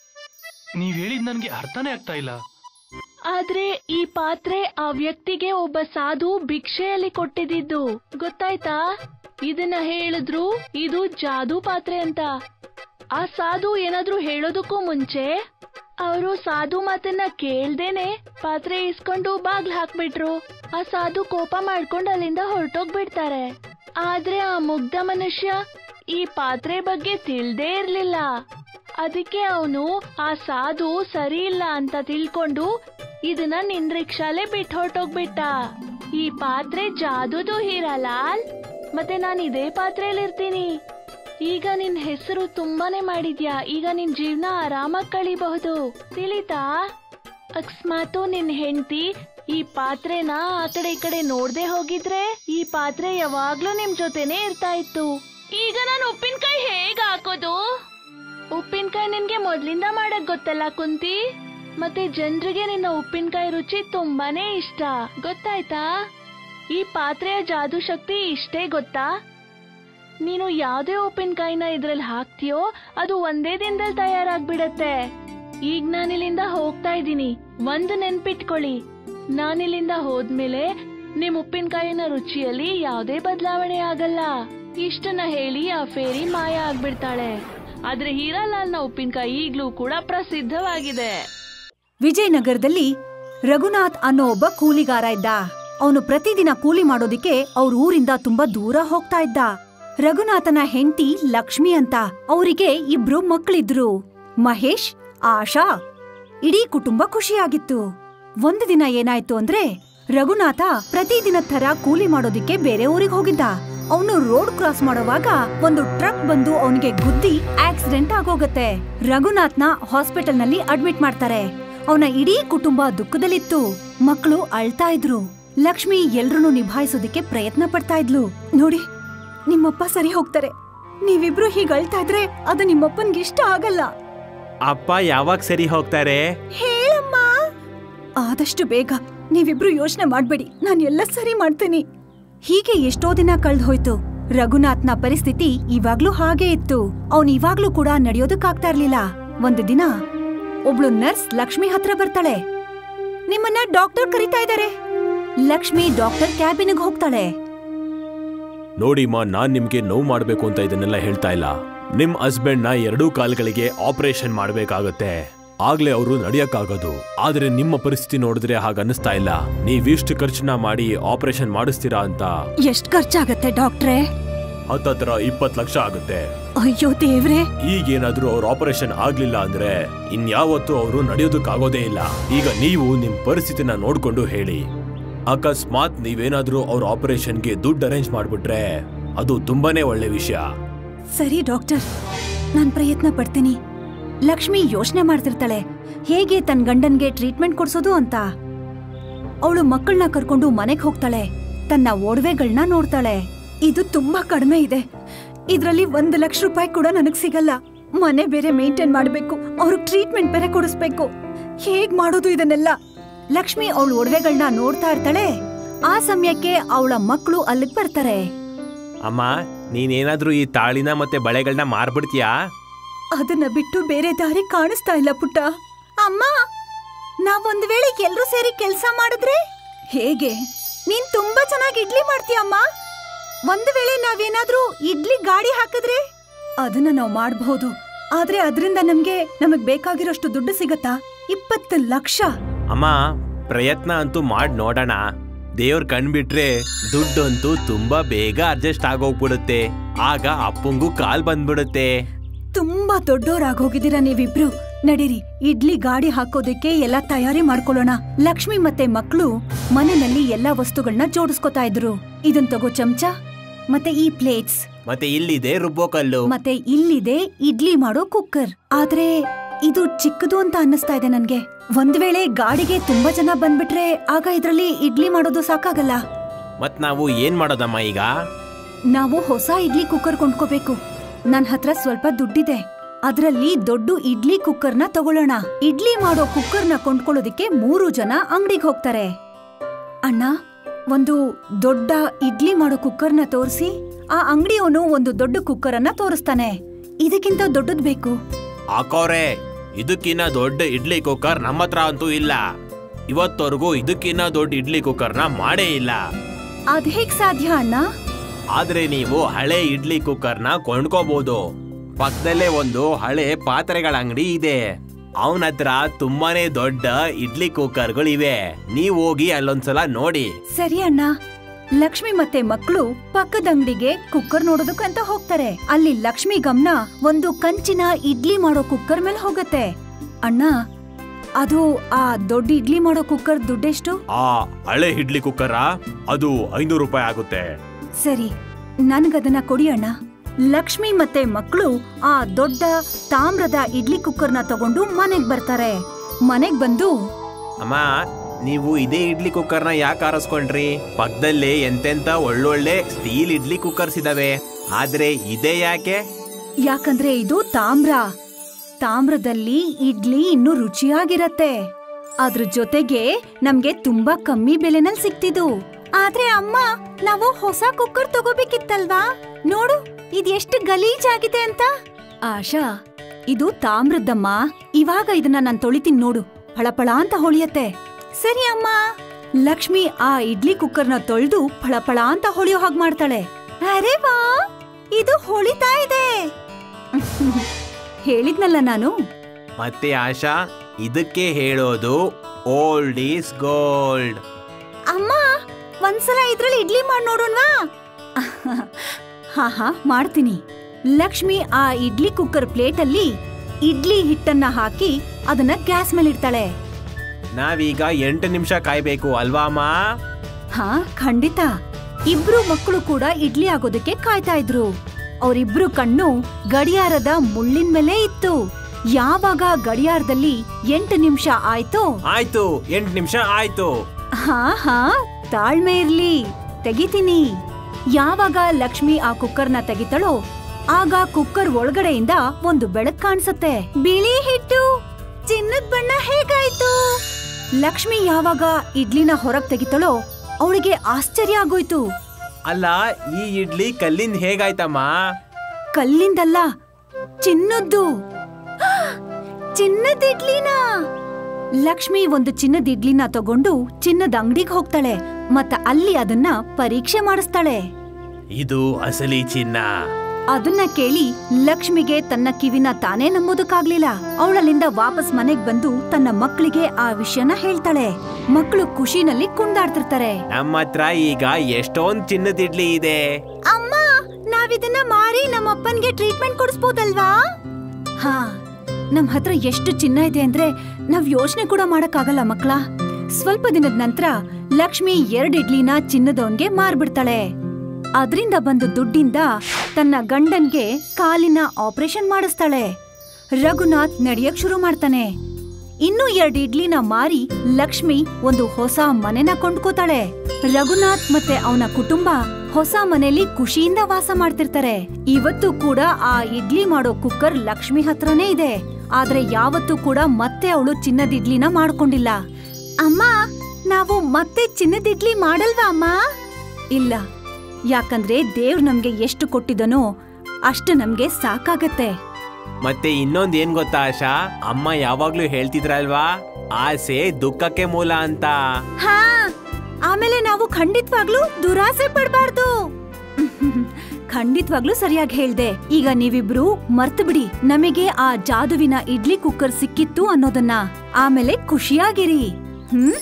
ನೀವ್ ಹೇಳಿದ್ ನನ್ಗೆ ಅರ್ಥನೇ ಆಗ್ತಾ ಇಲ್ಲ.
ಆದ್ರೆ ಈ ಪಾತ್ರೆ ಆ ವ್ಯಕ್ತಿಗೆ ಒಬ್ಬ ಸಾಧು ಭಿಕ್ಷೆಯಲ್ಲಿ ಕೊಟ್ಟಿದ್ದು, ಗೊತ್ತಾಯ್ತಾ? ಇದನ್ನ ಹೇಳಿದ್ರು ಇದು ಜಾದೂ ಪಾತ್ರೆ ಅಂತ. ಆ ಸಾಧು ಏನಾದ್ರೂ ಹೇಳೋದಕ್ಕೂ ಮುಂಚೆ ಅವರು ಸಾಧು ಮಾತನ್ನ ಕೇಳ್ದೇನೆ ಪಾತ್ರೆ ಇಸ್ಕೊಂಡು ಬಾಗ್ಲು ಹಾಕ್ಬಿಟ್ರು. ಆ ಸಾಧು ಕೋಪ ಮಾಡ್ಕೊಂಡು ಅಲ್ಲಿಂದ ಹೊರಟೋಗ್ಬಿಡ್ತಾರೆ. ಆದ್ರೆ ಆ ಮುಗ್ಧ ಮನುಷ್ಯ ಈ ಪಾತ್ರೆ ಬಗ್ಗೆ ತಿಳ್ದೇ ಇರ್ಲಿಲ್ಲ. ಅದಕ್ಕೆ ಅವನು ಆ ಸಾಧು ಸರಿ ಇಲ್ಲ ಅಂತ ತಿಳ್ಕೊಂಡು ಇದನ್ನ ನಿನ್ ರಿಕ್ಷಾಲೆ ಬಿಟ್ಟು ಹೊರಟೋಗ್ಬಿಟ್ಟ. ಈ ಪಾತ್ರೆ ಜಾದೂದು ಹೀರಾಲಾಲ್, ಮತ್ತೆ ನಾನ್ ಇದೇ ಪಾತ್ರೆಯಲ್ಲಿ ಇರ್ತೀನಿ. ಈಗ ನಿನ್ ಹೆಸರು ತುಂಬಾನೇ ಮಾಡಿದ್ಯಾ. ಈಗ ನಿನ್ ಜೀವನ ಆರಾಮಾಗಿ ಕಳಿಬಹುದು, ತಿಳಿತಾ? ಅಕಸ್ಮಾತು ನಿನ್ ಹೆಂಡತಿ ಈ ಪಾತ್ರೆನ ಆ ಕಡೆ ಈ ಕಡೆ ನೋಡ್ದೆ ಹೋಗಿದ್ರೆ ಈ ಪಾತ್ರೆ ಯಾವಾಗ್ಲೂ ನಿಮ್ ಜೊತೆನೆ ಇರ್ತಾ ಇತ್ತು. ಈಗ ನಾನು ಉಪ್ಪಿನಕಾಯಿ ಹೇಗ್ ಹಾಕೋದು? ಉಪ್ಪಿನಕಾಯಿ ನಿನ್ಗೆ ಮೊದ್ಲಿಂದ ಮಾಡಕ್ ಗೊತ್ತಲ್ಲ ಕುಂತಿ. ಮತ್ತೆ ಜನರಿಗೆ ನಿನ್ನ ಉಪ್ಪಿನಕಾಯಿ ರುಚಿ ತುಂಬಾನೇ ಇಷ್ಟ, ಗೊತ್ತಾಯ್ತಾ? ಈ ಪಾತ್ರೆಯ ಜಾದೂ ಶಕ್ತಿ ಇಷ್ಟೇ ಗೊತ್ತಾ? ನೀನು ಯಾವ್ದೇ ಉಪ್ಪಿನಕಾಯಿನ ಇದ್ರಲ್ಲಿ ಹಾಕ್ತೀಯೋ ಅದು ಒಂದೇ ದಿನದಲ್ಲಿ ತಯಾರಾಗ್ಬಿಡತ್ತೆ. ಈಗ ನಾನಿಲ್ಲಿಂದ ಹೋಗ್ತಾ ಇದ್ದೀನಿ, ಒಂದು ನೆನ್ಪಿಟ್ಕೊಳ್ಳಿ, ನಾನಿಲ್ಲಿಂದ ಹೋದ್ಮೇಲೆ ನಿಮ್ ಉಪ್ಪಿನಕಾಯಿನ ರುಚಿಯಲ್ಲಿ ಯಾವ್ದೇ ಬದಲಾವಣೆ ಆಗಲ್ಲ. ಇಷ್ಟನ್ನ ಹೇಳಿ ಆ ಫೇರಿ ಮಾಯ ಆಗ್ಬಿಡ್ತಾಳೆ. ಆದ್ರೆ ಹೀರಾಲಾಲ್ನ ಉಪ್ಪಿನಕಾಯಿ ಈಗ್ಲೂ ಕೂಡ ಪ್ರಸಿದ್ಧವಾಗಿದೆ.
ವಿಜಯನಗರದಲ್ಲಿ ರಘುನಾಥ್ ಅನ್ನೋ ಒಬ್ಬ ಕೂಲಿಗಾರ ಇದ್ದ. ಅವನು ಪ್ರತಿದಿನ ಕೂಲಿ ಮಾಡೋದಿಕ್ಕೆ ಅವ್ರ ಊರಿಂದ ತುಂಬಾ ದೂರ ಹೋಗ್ತಾ ಇದ್ದ. ರಘುನಾಥನ ಹೆಂಡತಿ ಲಕ್ಷ್ಮಿ ಅಂತ. ಅವರಿಗೆ ಇಬ್ರು ಮಕ್ಕಳಿದ್ರು, ಮಹೇಶ್, ಆಶಾ. ಇಡೀ ಕುಟುಂಬ ಖುಷಿಯಾಗಿತ್ತು. ಒಂದು ದಿನ ಏನಾಯ್ತು ಅಂದ್ರೆ ರಘುನಾಥ ಪ್ರತಿದಿನ ತರ ಕೂಲಿ ಮಾಡೋದಿಕ್ಕೆ ಬೇರೆ ಊರಿಗೆ ಹೋಗಿದ್ದ. ಅವನು ರೋಡ್ ಕ್ರಾಸ್ ಮಾಡುವಾಗ ಒಂದು ಟ್ರಕ್ ಬಂದು ಅವನಿಗೆ ಗುದ್ದಿ ಆಕ್ಸಿಡೆಂಟ್ ಆಗೋಗತ್ತೆ. ರಘುನಾಥ್ನ ಹಾಸ್ಪಿಟಲ್ ನಲ್ಲಿ ಅಡ್ಮಿಟ್ ಮಾಡ್ತಾರೆ. ಅವನ ಇಡೀ ಕುಟುಂಬ ದುಃಖದಲ್ಲಿತ್ತು. ಮಕ್ಕಳು ಅಳ್ತಾ ಇದ್ರು. ಲಕ್ಷ್ಮಿ ಎಲ್ರನ್ನೂ ನಿಭಾಯಿಸೋದಿಕ್ಕೆ ಪ್ರಯತ್ನ ಪಡ್ತಾ ಇದ್ಲು. ನೋಡಿ, ನಿಮ್ಮಪ್ಪ ಸರಿ ಹೋಗ್ತಾರೆ. ನೀವಿಬ್ರು ಹೀಗ್ ಅಳ್ತಾ ಇದ್ರೆ ಅದು ನಿಮ್ಮಪ್ಪನ್ಗೆ ಇಷ್ಟ ಆಗಲ್ಲ.
ಅಪ್ಪ ಯಾವಾಗ ಸರಿ ಹೋಗ್ತಾರೆ?
ಹೇಳಮ್ಮ. ಆದಷ್ಟು ಬೇಗ. ನೀವಿಬ್ರು ಯೋಚನೆ ಮಾಡ್ಬೇಡಿ, ನಾನು ಎಲ್ಲ ಸರಿ ಮಾಡ್ತೀನಿ. ಹೀಗೆ ಎಷ್ಟೋ ದಿನ ಕಳ್ದ್ ಹೋಯ್ತು. ರಘುನಾಥ್ನ ಪರಿಸ್ಥಿತಿ ಇವಾಗ್ಲೂ ಹಾಗೆ ಇತ್ತು. ಅವನ್ ಇವಾಗ್ಲೂ ಕೂಡ ನಡೆಯೋದಕ್ಕಾಗ್ತಾ ಇರ್ಲಿಲ್ಲ. ಒಂದು ದಿನ ಒಬ್ಳು ನರ್ಸ್ ಲಕ್ಷ್ಮಿ ಹತ್ರ ಬರ್ತಾಳೆ. ನಿಮ್ಮನ್ನ ಡಾಕ್ಟರ್ ಕರೀತಾ ಇದ್ದಾರೆ. ಲಕ್ಷ್ಮಿ ಡಾಕ್ಟರ್ ಕ್ಯಾಬಿನ್ಗೆ ಹೋಗ್ತಾಳೆ.
ನೋಡಿಮ್ಮ, ನಾನ್ ನಿಮ್ಗೆ ನೋವು ಮಾಡ್ಬೇಕು ಅಂತ ಇದನ್ನೆಲ್ಲ ಹೇಳ್ತಾ ಇಲ್ಲ. ನಿಮ್ ಹಸ್ಬೆಂಡ್ ನ ಎರಡೂ ಕಾಲ್ಗಳಿಗೆ ಆಪರೇಷನ್ ಮಾಡ್ಬೇಕಾಗತ್ತೆ, ಆಗ್ಲೇ ಅವರು ನಡೆಯಕ್ಕಾಗೋದು. ಆದ್ರೆ ನಿಮ್ಮ ಪರಿಸ್ಥಿತಿ ನೋಡಿದ್ರೆ ಹಾಗ ಅನಿಸ್ತಾ ಇಲ್ಲ. ನೀವಿಷ್ಟು ಖರ್ಚನ್ನ ಮಾಡಿ ಆಪರೇಷನ್ ಮಾಡಿಸ್ತೀರಾ ಅಂತ.
ಎಷ್ಟ್ ಖರ್ಚಾಗತ್ತೆ ಡಾಕ್ಟ್ರೇ?
ಹತ್ತತ್ರ ಇಪ್ಪತ್ ಲಕ್ಷ ಆಗುತ್ತೆ.
ಅಯ್ಯೋ ದೇವ್ರೆ.
ಈಗೇನಾದ್ರೂ ಅವ್ರ ಆಪರೇಷನ್ ಆಗ್ಲಿಲ್ಲ ಅಂದ್ರೆ ಇನ್ಯಾವತ್ತೂ ಅವರು ನಡೆಯೋದಕ್ಕಾಗೋದೇ ಇಲ್ಲ. ಈಗ ನೀವು ನಿಮ್ ಪರಿಸ್ಥಿತಿನ ನೋಡ್ಕೊಂಡು ಹೇಳಿ. ಅಕಸ್ಮಾತ್ ನೀವೇನಾದ್ರೂ ಅವ್ರ ಆಪರೇಷನ್ಗೆ ದುಡ್ಡು ಅರೇಂಜ್ ಮಾಡ್ಬಿಟ್ರೆ ಅದು ತುಂಬಾನೇ ಒಳ್ಳೆ ವಿಷಯ.
ಸರಿ ಡಾಕ್ಟರ್, ನಾನ್ ಪ್ರಯತ್ನ ಪಡ್ತೀನಿ. ಲಕ್ಷ್ಮಿ ಯೋಚನೆ ಮಾಡ್ತಿರ್ತಾಳೆ ಹೇಗೆ ತನ್ನ ಗಂಡನ್ಗೆ ಟ್ರೀಟ್ಮೆಂಟ್ ಕೊಡ್ಸೋದು ಅಂತ. ಅವಳು ಮಕ್ಕಳನ್ನ ಕರ್ಕೊಂಡು ಮನೆಗ್ ಹೋಗ್ತಾಳೆ. ತನ್ನ ಒಡವೆಗಳನ್ನ ನೋಡ್ತಾಳೆ. ಇದು ತುಂಬಾ ಕಡಿಮೆ ಇದೆ. ಇದ್ರಲ್ಲಿ ಒಂದು ಲಕ್ಷ ರೂಪಾಯಿ ಕೂಡ ನನಗ್ ಸಿಗಲ್ಲ. ಮನೆ ಬೇರೆ ಮೇಂಟೈನ್ ಮಾಡ್ಬೇಕು, ಅವ್ರಿಗೆ ಟ್ರೀಟ್ಮೆಂಟ್ ಬೇರೆ ಕೊಡಿಸ್ಬೇಕು. ಹೇಗ್ ಮಾಡೋದು ಇದನ್ನೆಲ್ಲ? ಲಕ್ಷ್ಮಿ ಅವಳ ಒಡವೆಗಳನ್ನ ನೋಡ್ತಾ ಇರ್ತಾಳೆ. ಆ ಸಮಯಕ್ಕೆ ಅವಳ ಮಕ್ಕಳು ಅಲ್ಲಿಗ್ ಬರ್ತಾರೆ.
ಅಮ್ಮ, ನೀನೇನಾದ್ರೂ ಈ ತಾಳಿನ ಮತ್ತೆ ಬಳೆಗಳನ್ನ ಮಾರ್ಬಿಡ್ತೀಯಾ?
ಅದನ್ನ ಬಿಟ್ಟು ಬೇರೆ ದಾರಿ ಕಾಣಿಸ್ತಾ ಇಲ್ಲ ಪುಟ್ಟ. ಅಮ್ಮ, ನಾವೊಂದ್ ವೇಳೆ ಎಲ್ರೂ ಸೇರಿ ಕೆಲ್ಸ ಮಾಡಿದ್ರೆ ಹೇಗೆ? ನೀನ್ ತುಂಬಾ ಚೆನ್ನಾಗಿ ಇಡ್ಲಿ ಮಾಡ್ತೀಯಮ್ಮ. ಒಂದ್ ವೇಳೆ ನಾವೇನಾದ್ರೂ ಇಡ್ಲಿ ಗಾಡಿ ಹಾಕಿದ್ರೆ ಅದನ್ನ ನಾವ್ ಮಾಡಬಹುದು. ಆದ್ರೆ ಅದರಿಂದ ನಮ್ಗೆ ನಮಗ್ ಬೇಕಾಗಿರೋಷ್ಟು ದುಡ್ಡು ಸಿಗತ್ತಾ? ಇಪ್ಪತ್ತು ಲಕ್ಷ.
ಅಮ್ಮ, ಪ್ರಯತ್ನ ಅಂತೂ ಮಾಡ್ ನೋಡೋಣ. ದೇವ್ರ ಕಣ್ಬಿಟ್ರೆ ದುಡ್ಡು ಅಂತೂ ತುಂಬಾ ಬೇಗ ಅಡ್ಜಸ್ಟ್ ಆಗೋಗ್ಬಿಡುತ್ತೆ. ಆಗ ಅಪ್ಪಂಗೂ ಕಾಲ್ ಬಂದ್ಬಿಡುತ್ತೆ.
ತುಂಬಾ ದೊಡ್ಡೋರಾಗೋಗಿದ್ದೀರಾ ನೀವಿಬ್ರು. ನಡೀರಿ, ಇಡ್ಲಿ ಗಾಡಿ ಹಾಕೋದಕ್ಕೆ ಎಲ್ಲ ತಯಾರಿ ಮಾಡ್ಕೊಳ್ಳೋಣ. ಲಕ್ಷ್ಮಿ ಮತ್ತೆ ಮಕ್ಕಳು ಮನೆಯಲ್ಲಿ ಎಲ್ಲಾ ವಸ್ತುಗಳನ್ನ ಜೋಡಿಸ್ಕೊತಾ ಇದ್ರು. ಇದನ್ ತಗೋ ಚಮಚ, ಮತ್ತೆ ಈ ಪ್ಲೇಟ್ಸ್,
ಮತ್ತೆ ಇಲ್ಲಿದೆ ರುಬ್ಬೋಕಲ್ಲು,
ಮತ್ತೆ ಇಲ್ಲಿದೆ ಇಡ್ಲಿ ಮಾಡೋ ಕುಕ್ಕರ್. ಆದ್ರೆ ಇದು ಚಿಕ್ಕದು ಅಂತ ಅನ್ನಿಸ್ತಾ ಇದೆ ನನ್ಗೆ. ಒಂದ್ ವೇಳೆ ಗಾಡಿಗೆ ತುಂಬಾ ಜನ ಬಂದ್ಬಿಟ್ರೆ ಆಗ ಇದ್ರಲ್ಲಿ ಇಡ್ಲಿ ಮಾಡೋದು ಸಾಕಾಗಲ್ಲ.
ಮತ್ ನಾವು ಏನ್ ಮಾಡೋದಮ್ಮ ಈಗ?
ನಾವು ಹೊಸ ಇಡ್ಲಿ ಕುಕ್ಕರ್ ಕೊಂಡ್ಕೋಬೇಕು. ನನ್ ಹತ್ರ ಸ್ವಲ್ಪ ದುಡ್ಡಿದೆ. ಅದ್ರಲ್ಲಿ ದೊಡ್ಡ ಇಡ್ಲಿ ಕುಕ್ಕರ್ನ ತಗೊಳ್ಳೋಣ. ಇಡ್ಲಿ ಮಾಡೋ ಕುಕ್ಕರ್ನ ಕೊಂಡ್ಕೊಳ್ಳೋದಿಕ್ಕೆ ಮೂರು ಜನ ಅಂಗಡಿಗೆ ಹೋಗ್ತಾರೆ. ಅಣ್ಣ, ಒಂದು ದೊಡ್ಡ ಇಡ್ಲಿ ಮಾಡೋ ಕುಕ್ಕರ್ನ ತೋರಿಸಿ. ಆ ಅಂಗಡಿಯವನು ಒಂದು ದೊಡ್ಡ ಕುಕ್ಕರ್ ಅನ್ನ ತೋರಿಸ್ತಾನೆ. ಇದಕ್ಕಿಂತ ದೊಡ್ಡದ್ ಬೇಕು.
ಹಾಕೋರೆ, ಇದಕ್ಕಿನ್ನ ದೊಡ್ಡ ಇಡ್ಲಿ ಕುಕ್ಕರ್ ನಮ್ಮ ಹತ್ರ ಅಂತೂ ಇಲ್ಲ. ಇವತ್ತವರೆಗೂ ಇದಕ್ಕಿನ್ನ ದೊಡ್ಡ ಇಡ್ಲಿ ಕುಕ್ಕರ್ನ ಮಾಡೇ ಇಲ್ಲ.
ಅದ್ ಹೇಗ್ ಸಾಧ್ಯ ಅಣ್ಣ?
ಆದ್ರೆ ನೀವು ಹಳೆ ಇಡ್ಲಿ ಕುಕ್ಕರ್ನ ಕೊಂಡ್ಕೋಬಹುದು. ಪಕ್ಕದಲ್ಲೇ ಒಂದು ಹಳೆ ಪಾತ್ರೆಗಳ ಅಂಗಡಿ ಇದೆ. ಅವನ ಹತ್ರ ತುಂಬಾನೇ ದೊಡ್ಡ ಇಡ್ಲಿ ಕುಕ್ಕರ್ಗಳಿವೆ. ನೀವ್ ಹೋಗಿ ಅಲ್ಲೊಂದ್ಸಲ ನೋಡಿ.
ಸರಿ ಅಣ್ಣ. ಲಕ್ಷ್ಮಿ ಮತ್ತೆ ಮಕ್ಕಳು ಪಕ್ಕದ ಅಂಗಡಿಗೆ ಕುಕ್ಕರ್ ನೋಡೋದಕ್ಕಂತ ಹೋಗ್ತಾರೆ. ಅಲ್ಲಿ ಲಕ್ಷ್ಮಿ ಗಮನ ಒಂದು ಕಂಚಿನ ಇಡ್ಲಿ ಮಾಡೋ ಕುಕ್ಕರ್ ಮೇಲೆ ಹೋಗತ್ತೆ. ಅಣ್ಣ, ಅದು ಆ ದೊಡ್ಡ ಇಡ್ಲಿ ಮಾಡೋ ಕುಕ್ಕರ್ ದುಡ್ಡೆಷ್ಟು?
ಆ ಹಳೆ ಇಡ್ಲಿ ಕುಕ್ಕರ ಅದು ಐನೂರು ರೂಪಾಯಿ ಆಗುತ್ತೆ.
ಸರಿ, ನನ್ಗದನ್ನ ಕೊಡಿ ಅಣ್ಣ. ಲಕ್ಷ್ಮಿ ಮತ್ತೆ ಮಕ್ಕಳು ಆ ದೊಡ್ಡ ತಾಮ್ರದ ಇಡ್ಲಿ ಕುಕ್ಕರ್ನ ತಗೊಂಡು ಮನೆಗ್ ಬರ್ತಾರೆ. ಮನೆಗ್ ಬಂದು,
ಅಮ್ಮ, ನೀವು ಇದೇ ಇಡ್ಲಿ ಕುಕ್ಕರ್ನ ಯಾಕೆ ಆರಿಸ್ಕೊಂಡ್ರಿ? ಪಕ್ಕದಲ್ಲೇ ಎಂತೆಂತ ಒಳ್ಳೊಳ್ಳೆ ಸ್ಟೀಲ್ ಇಡ್ಲಿ ಕುಕ್ಕರ್ಸ್ ಇದಾವೆ, ಆದ್ರೆ ಇದೇ ಯಾಕೆ?
ಯಾಕಂದ್ರೆ ಇದು ತಾಮ್ರ. ತಾಮ್ರದಲ್ಲಿ ಇಡ್ಲಿ ಇನ್ನೂ ರುಚಿಯಾಗಿರತ್ತೆ. ಅದ್ರ ಜೊತೆಗೆ ನಮ್ಗೆ ತುಂಬಾ ಕಮ್ಮಿ ಬೆಲೆನಲ್ಲಿ ಸಿಕ್ತಿದ್ದು. ಆದ್ರೆ ಅಮ್ಮ, ನಾವು ಹೊಸ ಕುಕ್ಕರ್ ತಗೋಬೇಕಿತ್ತಲ್ವಾ? ನೋಡು, ಇದೆಷ್ಟು ಗಲೀಜಾಗಿದೆ ಅಂತ. ಆಶಾ, ಇದು ತಾಮ್ರದ್ದಮ್ಮ. ಇವಾಗ ಇದನ್ನ ನಾನ್ ತೊಳಿತೀನಿ ನೋಡು, ಫಳಫಳ ಅಂತ ಹೊಳಿಯತ್ತೆ. ಸರಿ ಅಮ್ಮ. ಲಕ್ಷ್ಮಿ ಆ ಇಡ್ಲಿ ಕುಕ್ಕರ್ನ ತೊಳೆದು ಫಳಫಳ ಅಂತ ಹೊಳಿಯೋ ಹಾಗೆ ಮಾಡ್ತಾಳೆ. ಅರೆ ವಾ, ಇದು ಹೊಳಿತಾ ಇದೆ. ಹೇಳಿದ್ನಲ್ಲ ನಾನು.
ಮತ್ತೆ ಆಶಾ, ಇದಕ್ಕೆ ಹೇಳೋದು ಓಲ್ಡ್ ಈಸ್ ಗೋಲ್ಡ್.
ಅಮ್ಮ, ಒಂದ್ಸಲ ಇದ್ರಲ್ಲಿ ಇಡ್ಲಿ ಮಾಡಿ ನೋಡೋಣವಾ? ಹಾ ಹಾ ಮಾಡ್ತೀನಿ. ಲಕ್ಷ್ಮಿ ಆ ಇಡ್ಲಿ ಕುಕ್ಕರ್ ಪ್ಲೇಟ್ ಅಲ್ಲಿ ಇಡ್ಲಿ ಹಿಟ್ಟನ್ನ ಹಾಕಿ ಅದನ್ನ ಗ್ಯಾಸ್ ಮೇಲೆ ಇಡ್ತಾಳೆ.
ನಾವೀಗ ಎಂಟು ನಿಮಿಷ ಕಾಯ್ಬೇಕು ಅಲ್ವಾ ಅಮ್ಮ?
ಹಾ, ಖಂಡಿತ. ಇಬ್ರು ಮಕ್ಕಳು ಕೂಡ ಇಡ್ಲಿ ಆಗೋದಕ್ಕೆ ಕಾಯ್ತಾ ಇದ್ರು. ಅವರಿಬ್ರು ಕಣ್ಣು ಗಡಿಯಾರದ ಮುಳ್ಳಿನ ಮೇಲೆ ಇತ್ತು. ಯಾವಾಗ ಗಡಿಯಾರದಲ್ಲಿ ಎಂಟು ನಿಮಿಷ ಆಯ್ತೋ
ಆಯ್ತು ಎಂಟು ನಿಮಿಷ ಆಯ್ತು.
ಹಾ ಹಾ ತಾಳ್ಮೆ ಇರ್ಲಿ, ತೆಗಿತೀನಿ. ಯಾವಾಗ ಲಕ್ಷ್ಮಿ ಆ ಕುಕ್ಕರ್ನ ತೆಗಿತಾಳೋ ಆಗ ಕುಕ್ಕರ್ ಒಳಗಡೆಯಿಂದ ಒಂದು ಬೆಳಕ್ ಕಾಣಿಸತ್ತೆ. ಬಿಳಿ ಹಿಟ್ಟು, ಚಿನ್ನದ ಬಣ್ಣ ಹೇಗಾಯ್ತು? ಲಕ್ಷ್ಮಿ ಯಾವಾಗ ಇಡ್ಲಿನ ಹೊರಗ್ ತೆಗಿತಾಳೋ ಅವಳಿಗೆ ಆಶ್ಚರ್ಯ ಆಗೋಯ್ತು.
ಅಲ್ಲ, ಈ ಇಡ್ಲಿ ಕಲ್ಲಿಂದ ಹೇಗಾಯ್ತಮ್ಮ?
ಕಲ್ಲಿಂದಲ್ಲ, ಚಿನ್ನದ್ದು. ಚಿನ್ನದ ಇಡ್ಲಿನ. ಲಕ್ಷ್ಮಿ ಒಂದು ಚಿನ್ನದ ಇಡ್ಲಿನ ತಗೊಂಡು ಚಿನ್ನದ ಅಂಗಡಿಗೆ ಹೋಗ್ತಾಳೆ ಮತ್ತ ಅಲ್ಲಿ ಅದನ್ನ ಪರೀಕ್ಷೆ ಮಾಡಿಸ್ತಾಳೆ.
ಇದು ಅಸಲಿ ಚಿನ್ನ.
ಅದನ್ನ ಕೇಳಿ ಲಕ್ಷ್ಮಿಗೆ ತನ್ನ ಕಿವಿನ ತಾನೇ ನಂಬೋದಕ್ಕಾಗ್ಲಿಲ್ಲ. ಅವಳಲ್ಲಿಂದ ವಾಪಸ್ ಮನೆಗ್ ಬಂದು ತನ್ನ ಮಕ್ಕಳಿಗೆ ಆ ವಿಷಯನ ಹೇಳ್ತಾಳೆ. ಮಕ್ಕಳು ಖುಷಿನಲ್ಲಿ ಕುಂದಾಡ್ತಿರ್ತಾರೆ.
ನಮ್ಮ ಹತ್ರ ಈಗ ಎಷ್ಟೊಂದ್ ಚಿನ್ನದ ಇಡ್ಲಿ ಇದೆ.
ಅಮ್ಮ, ನಾವಿದನ್ನ ಮಾರಿ ನಮ್ಮ ಅಪ್ಪನ್ಗೆ ಟ್ರೀಟ್ಮೆಂಟ್ ಕೊಡಿಸ್ಬೋದಲ್ವಾ? ಹಾ, ನಮ್ ಹತ್ರ ಎಷ್ಟು ಚಿನ್ನ ಇದೆ ಅಂದ್ರೆ ನಾವ್ ಯೋಚನೆ ಕೂಡ ಮಾಡಕ್ಕಾಗಲ್ಲ ಮಕ್ಳ. ಸ್ವಲ್ಪ ದಿನದ ನಂತರ ಲಕ್ಷ್ಮಿ ಎರಡ್ ಇಡ್ಲಿನ ಚಿನ್ನದವನ್ಗೆ ಮಾರ್ಬಿಡ್ತಾಳೆ. ಅದ್ರಿಂದ ಬಂದ ದುಡ್ಡಿಂದ ತನ್ನ ಗಂಡನ್ಗೆ ಕಾಲಿನ ಆಪರೇಷನ್ ಮಾಡಿಸ್ತಾಳೆ. ರಘುನಾಥ್ ನಡೆಯಕ್ ಶುರು ಮಾಡ್ತಾನೆ. ಇನ್ನೂ ಎರಡ್ ಇಡ್ಲಿನ ಮಾರಿ ಲಕ್ಷ್ಮಿ ಒಂದು ಹೊಸ ಮನೆನ ಕೊಂಡ್ಕೋತಾಳೆ. ರಘುನಾಥ್ ಮತ್ತೆ ಅವನ ಕುಟುಂಬ ಹೊಸ ಮನೆಯಲ್ಲಿ ಖುಷಿಯಿಂದ ವಾಸ ಮಾಡ್ತಿರ್ತಾರೆ. ಇವತ್ತು ಕೂಡ ಆ ಇಡ್ಲಿ ಮಾಡೋ ಕುಕ್ಕರ್ ಲಕ್ಷ್ಮಿ ಹತ್ರನೇ ಇದೆ. ಆದ್ರೆ ಯಾವತ್ತೂ ಕೂಡ ಮತ್ತೆ ಅವಳು ಚಿನ್ನದ ಇಡ್ಲಿನ ಮಾಡ್ಕೊಂಡಿಲ್ಲ. ಅಮ್ಮ, ನಾವು ಮತ್ತೆ ಚಿನ್ನದ ಇಡ್ಲಿ ಮಾಡಲ್ವಾ ಅಮ್ಮ? ಇಲ್ಲ, ಯಾಕಂದ್ರೆ ದೇವ್ರು ನಮ್ಗೆ ಎಷ್ಟು ಕೊಟ್ಟಿದನೋ ಅಷ್ಟು ನಮ್ಗೆ ಸಾಕಾಗತ್ತೆ.
ಮತ್ತೆ ಇನ್ನೊಂದ್ ಏನ್ ಗೊತ್ತಾ ಆಶಾ, ಅಮ್ಮ ಯಾವಾಗ್ಲೂ ಹೇಳ್ತಿದ್ರಲ್ವಾ, ಆಸೆ ದುಃಖಕ್ಕೆ ಮೂಲ ಅಂತ.
ಹಾ, ಆಮೇಲೆ ನಾವು ಖಂಡಿತವಾಗ್ಲೂ ದುರಾಸೆ ಪಡ್ಬಾರ್ದು. ಖಂಡಿತವಾಗ್ಲೂ ಸರಿಯಾಗಿ ಹೇಳ್ದೆ. ಈಗ ನೀವಿಬ್ರು ಮರ್ತು ಬಿಡಿ ನಮಗೆ ಆ ಜಾದುವಿನ ಇಡ್ಲಿ ಕುಕ್ಕರ್ ಸಿಕ್ಕಿತ್ತು ಅನ್ನೋದನ್ನ. ಆಮೇಲೆ ಖುಷಿಯಾಗಿರಿ. ಹ್ಮ್.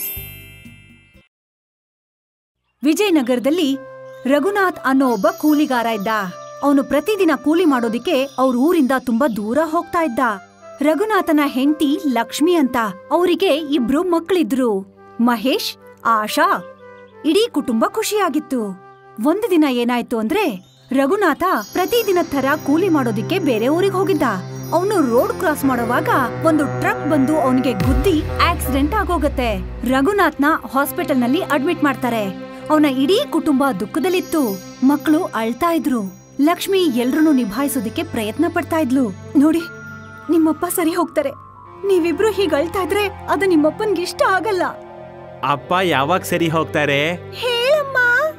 ವಿಜಯನಗರದಲ್ಲಿ ರಘುನಾಥ್ ಅನ್ನೋ ಒಬ್ಬ ಕೂಲಿಗಾರ ಇದ್ದ. ಅವನು ಪ್ರತಿದಿನ ಕೂಲಿ ಮಾಡೋದಿಕ್ಕೆ ಅವ್ರ ಊರಿಂದ ತುಂಬಾ ದೂರ ಹೋಗ್ತಾ ಇದ್ದ. ರಘುನಾಥನ ಹೆಂಡತಿ ಲಕ್ಷ್ಮಿ ಅಂತ. ಅವರಿಗೆ ಇಬ್ರು ಮಕ್ಕಳಿದ್ರು, ಮಹೇಶ್, ಆಶಾ. ಇಡೀ ಕುಟುಂಬ ಖುಷಿಯಾಗಿತ್ತು. ಒಂದು ದಿನ ಏನಾಯ್ತು ಅಂದ್ರೆ ರಘುನಾಥ ಪ್ರತಿದಿನ ತರ ಕೂಲಿ ಮಾಡೋದಿಕ್ಕೆ ಬೇರೆ ಊರಿಗೆ ಹೋಗಿದ್ದ. ಅವನು ರೋಡ್ ಕ್ರಾಸ್ ಮಾಡುವಾಗ ಒಂದು ಟ್ರಕ್ ಬಂದು ಅವನಿಗೆ ಗುದ್ದಿ ಆಕ್ಸಿಡೆಂಟ್ ಆಗೋಗತ್ತೆ. ರಘುನಾಥ್ನ ಹಾಸ್ಪಿಟಲ್ ನಲ್ಲಿ ಅಡ್ಮಿಟ್ ಮಾಡ್ತಾರೆ. ಅವನ ಇಡೀ ಕುಟುಂಬ ದುಃಖದಲ್ಲಿತ್ತು. ಮಕ್ಕಳು ಅಳ್ತಾ ಇದ್ರು. ಲಕ್ಷ್ಮಿ ಎಲ್ರನ್ನೂ ನಿಭಾಯಿಸೋದಿಕ್ಕೆ ಪ್ರಯತ್ನ ಪಡ್ತಾ ಇದ್ಲು. ನೋಡಿ, ನಿಮ್ಮಪ್ಪ ಸರಿ ಹೋಗ್ತಾರೆ. ನೀವಿಬ್ರು ಹೀಗ್ ಅಳ್ತಾ ಇದ್ರೆ ಅದು ನಿಮ್ಮಪ್ಪನ್ಗೆ ಇಷ್ಟ ಆಗಲ್ಲ.
ಅಪ್ಪ ಯಾವಾಗ ಸರಿ ಹೋಗ್ತಾರೆ?
ಹೇಳಮ್ಮ.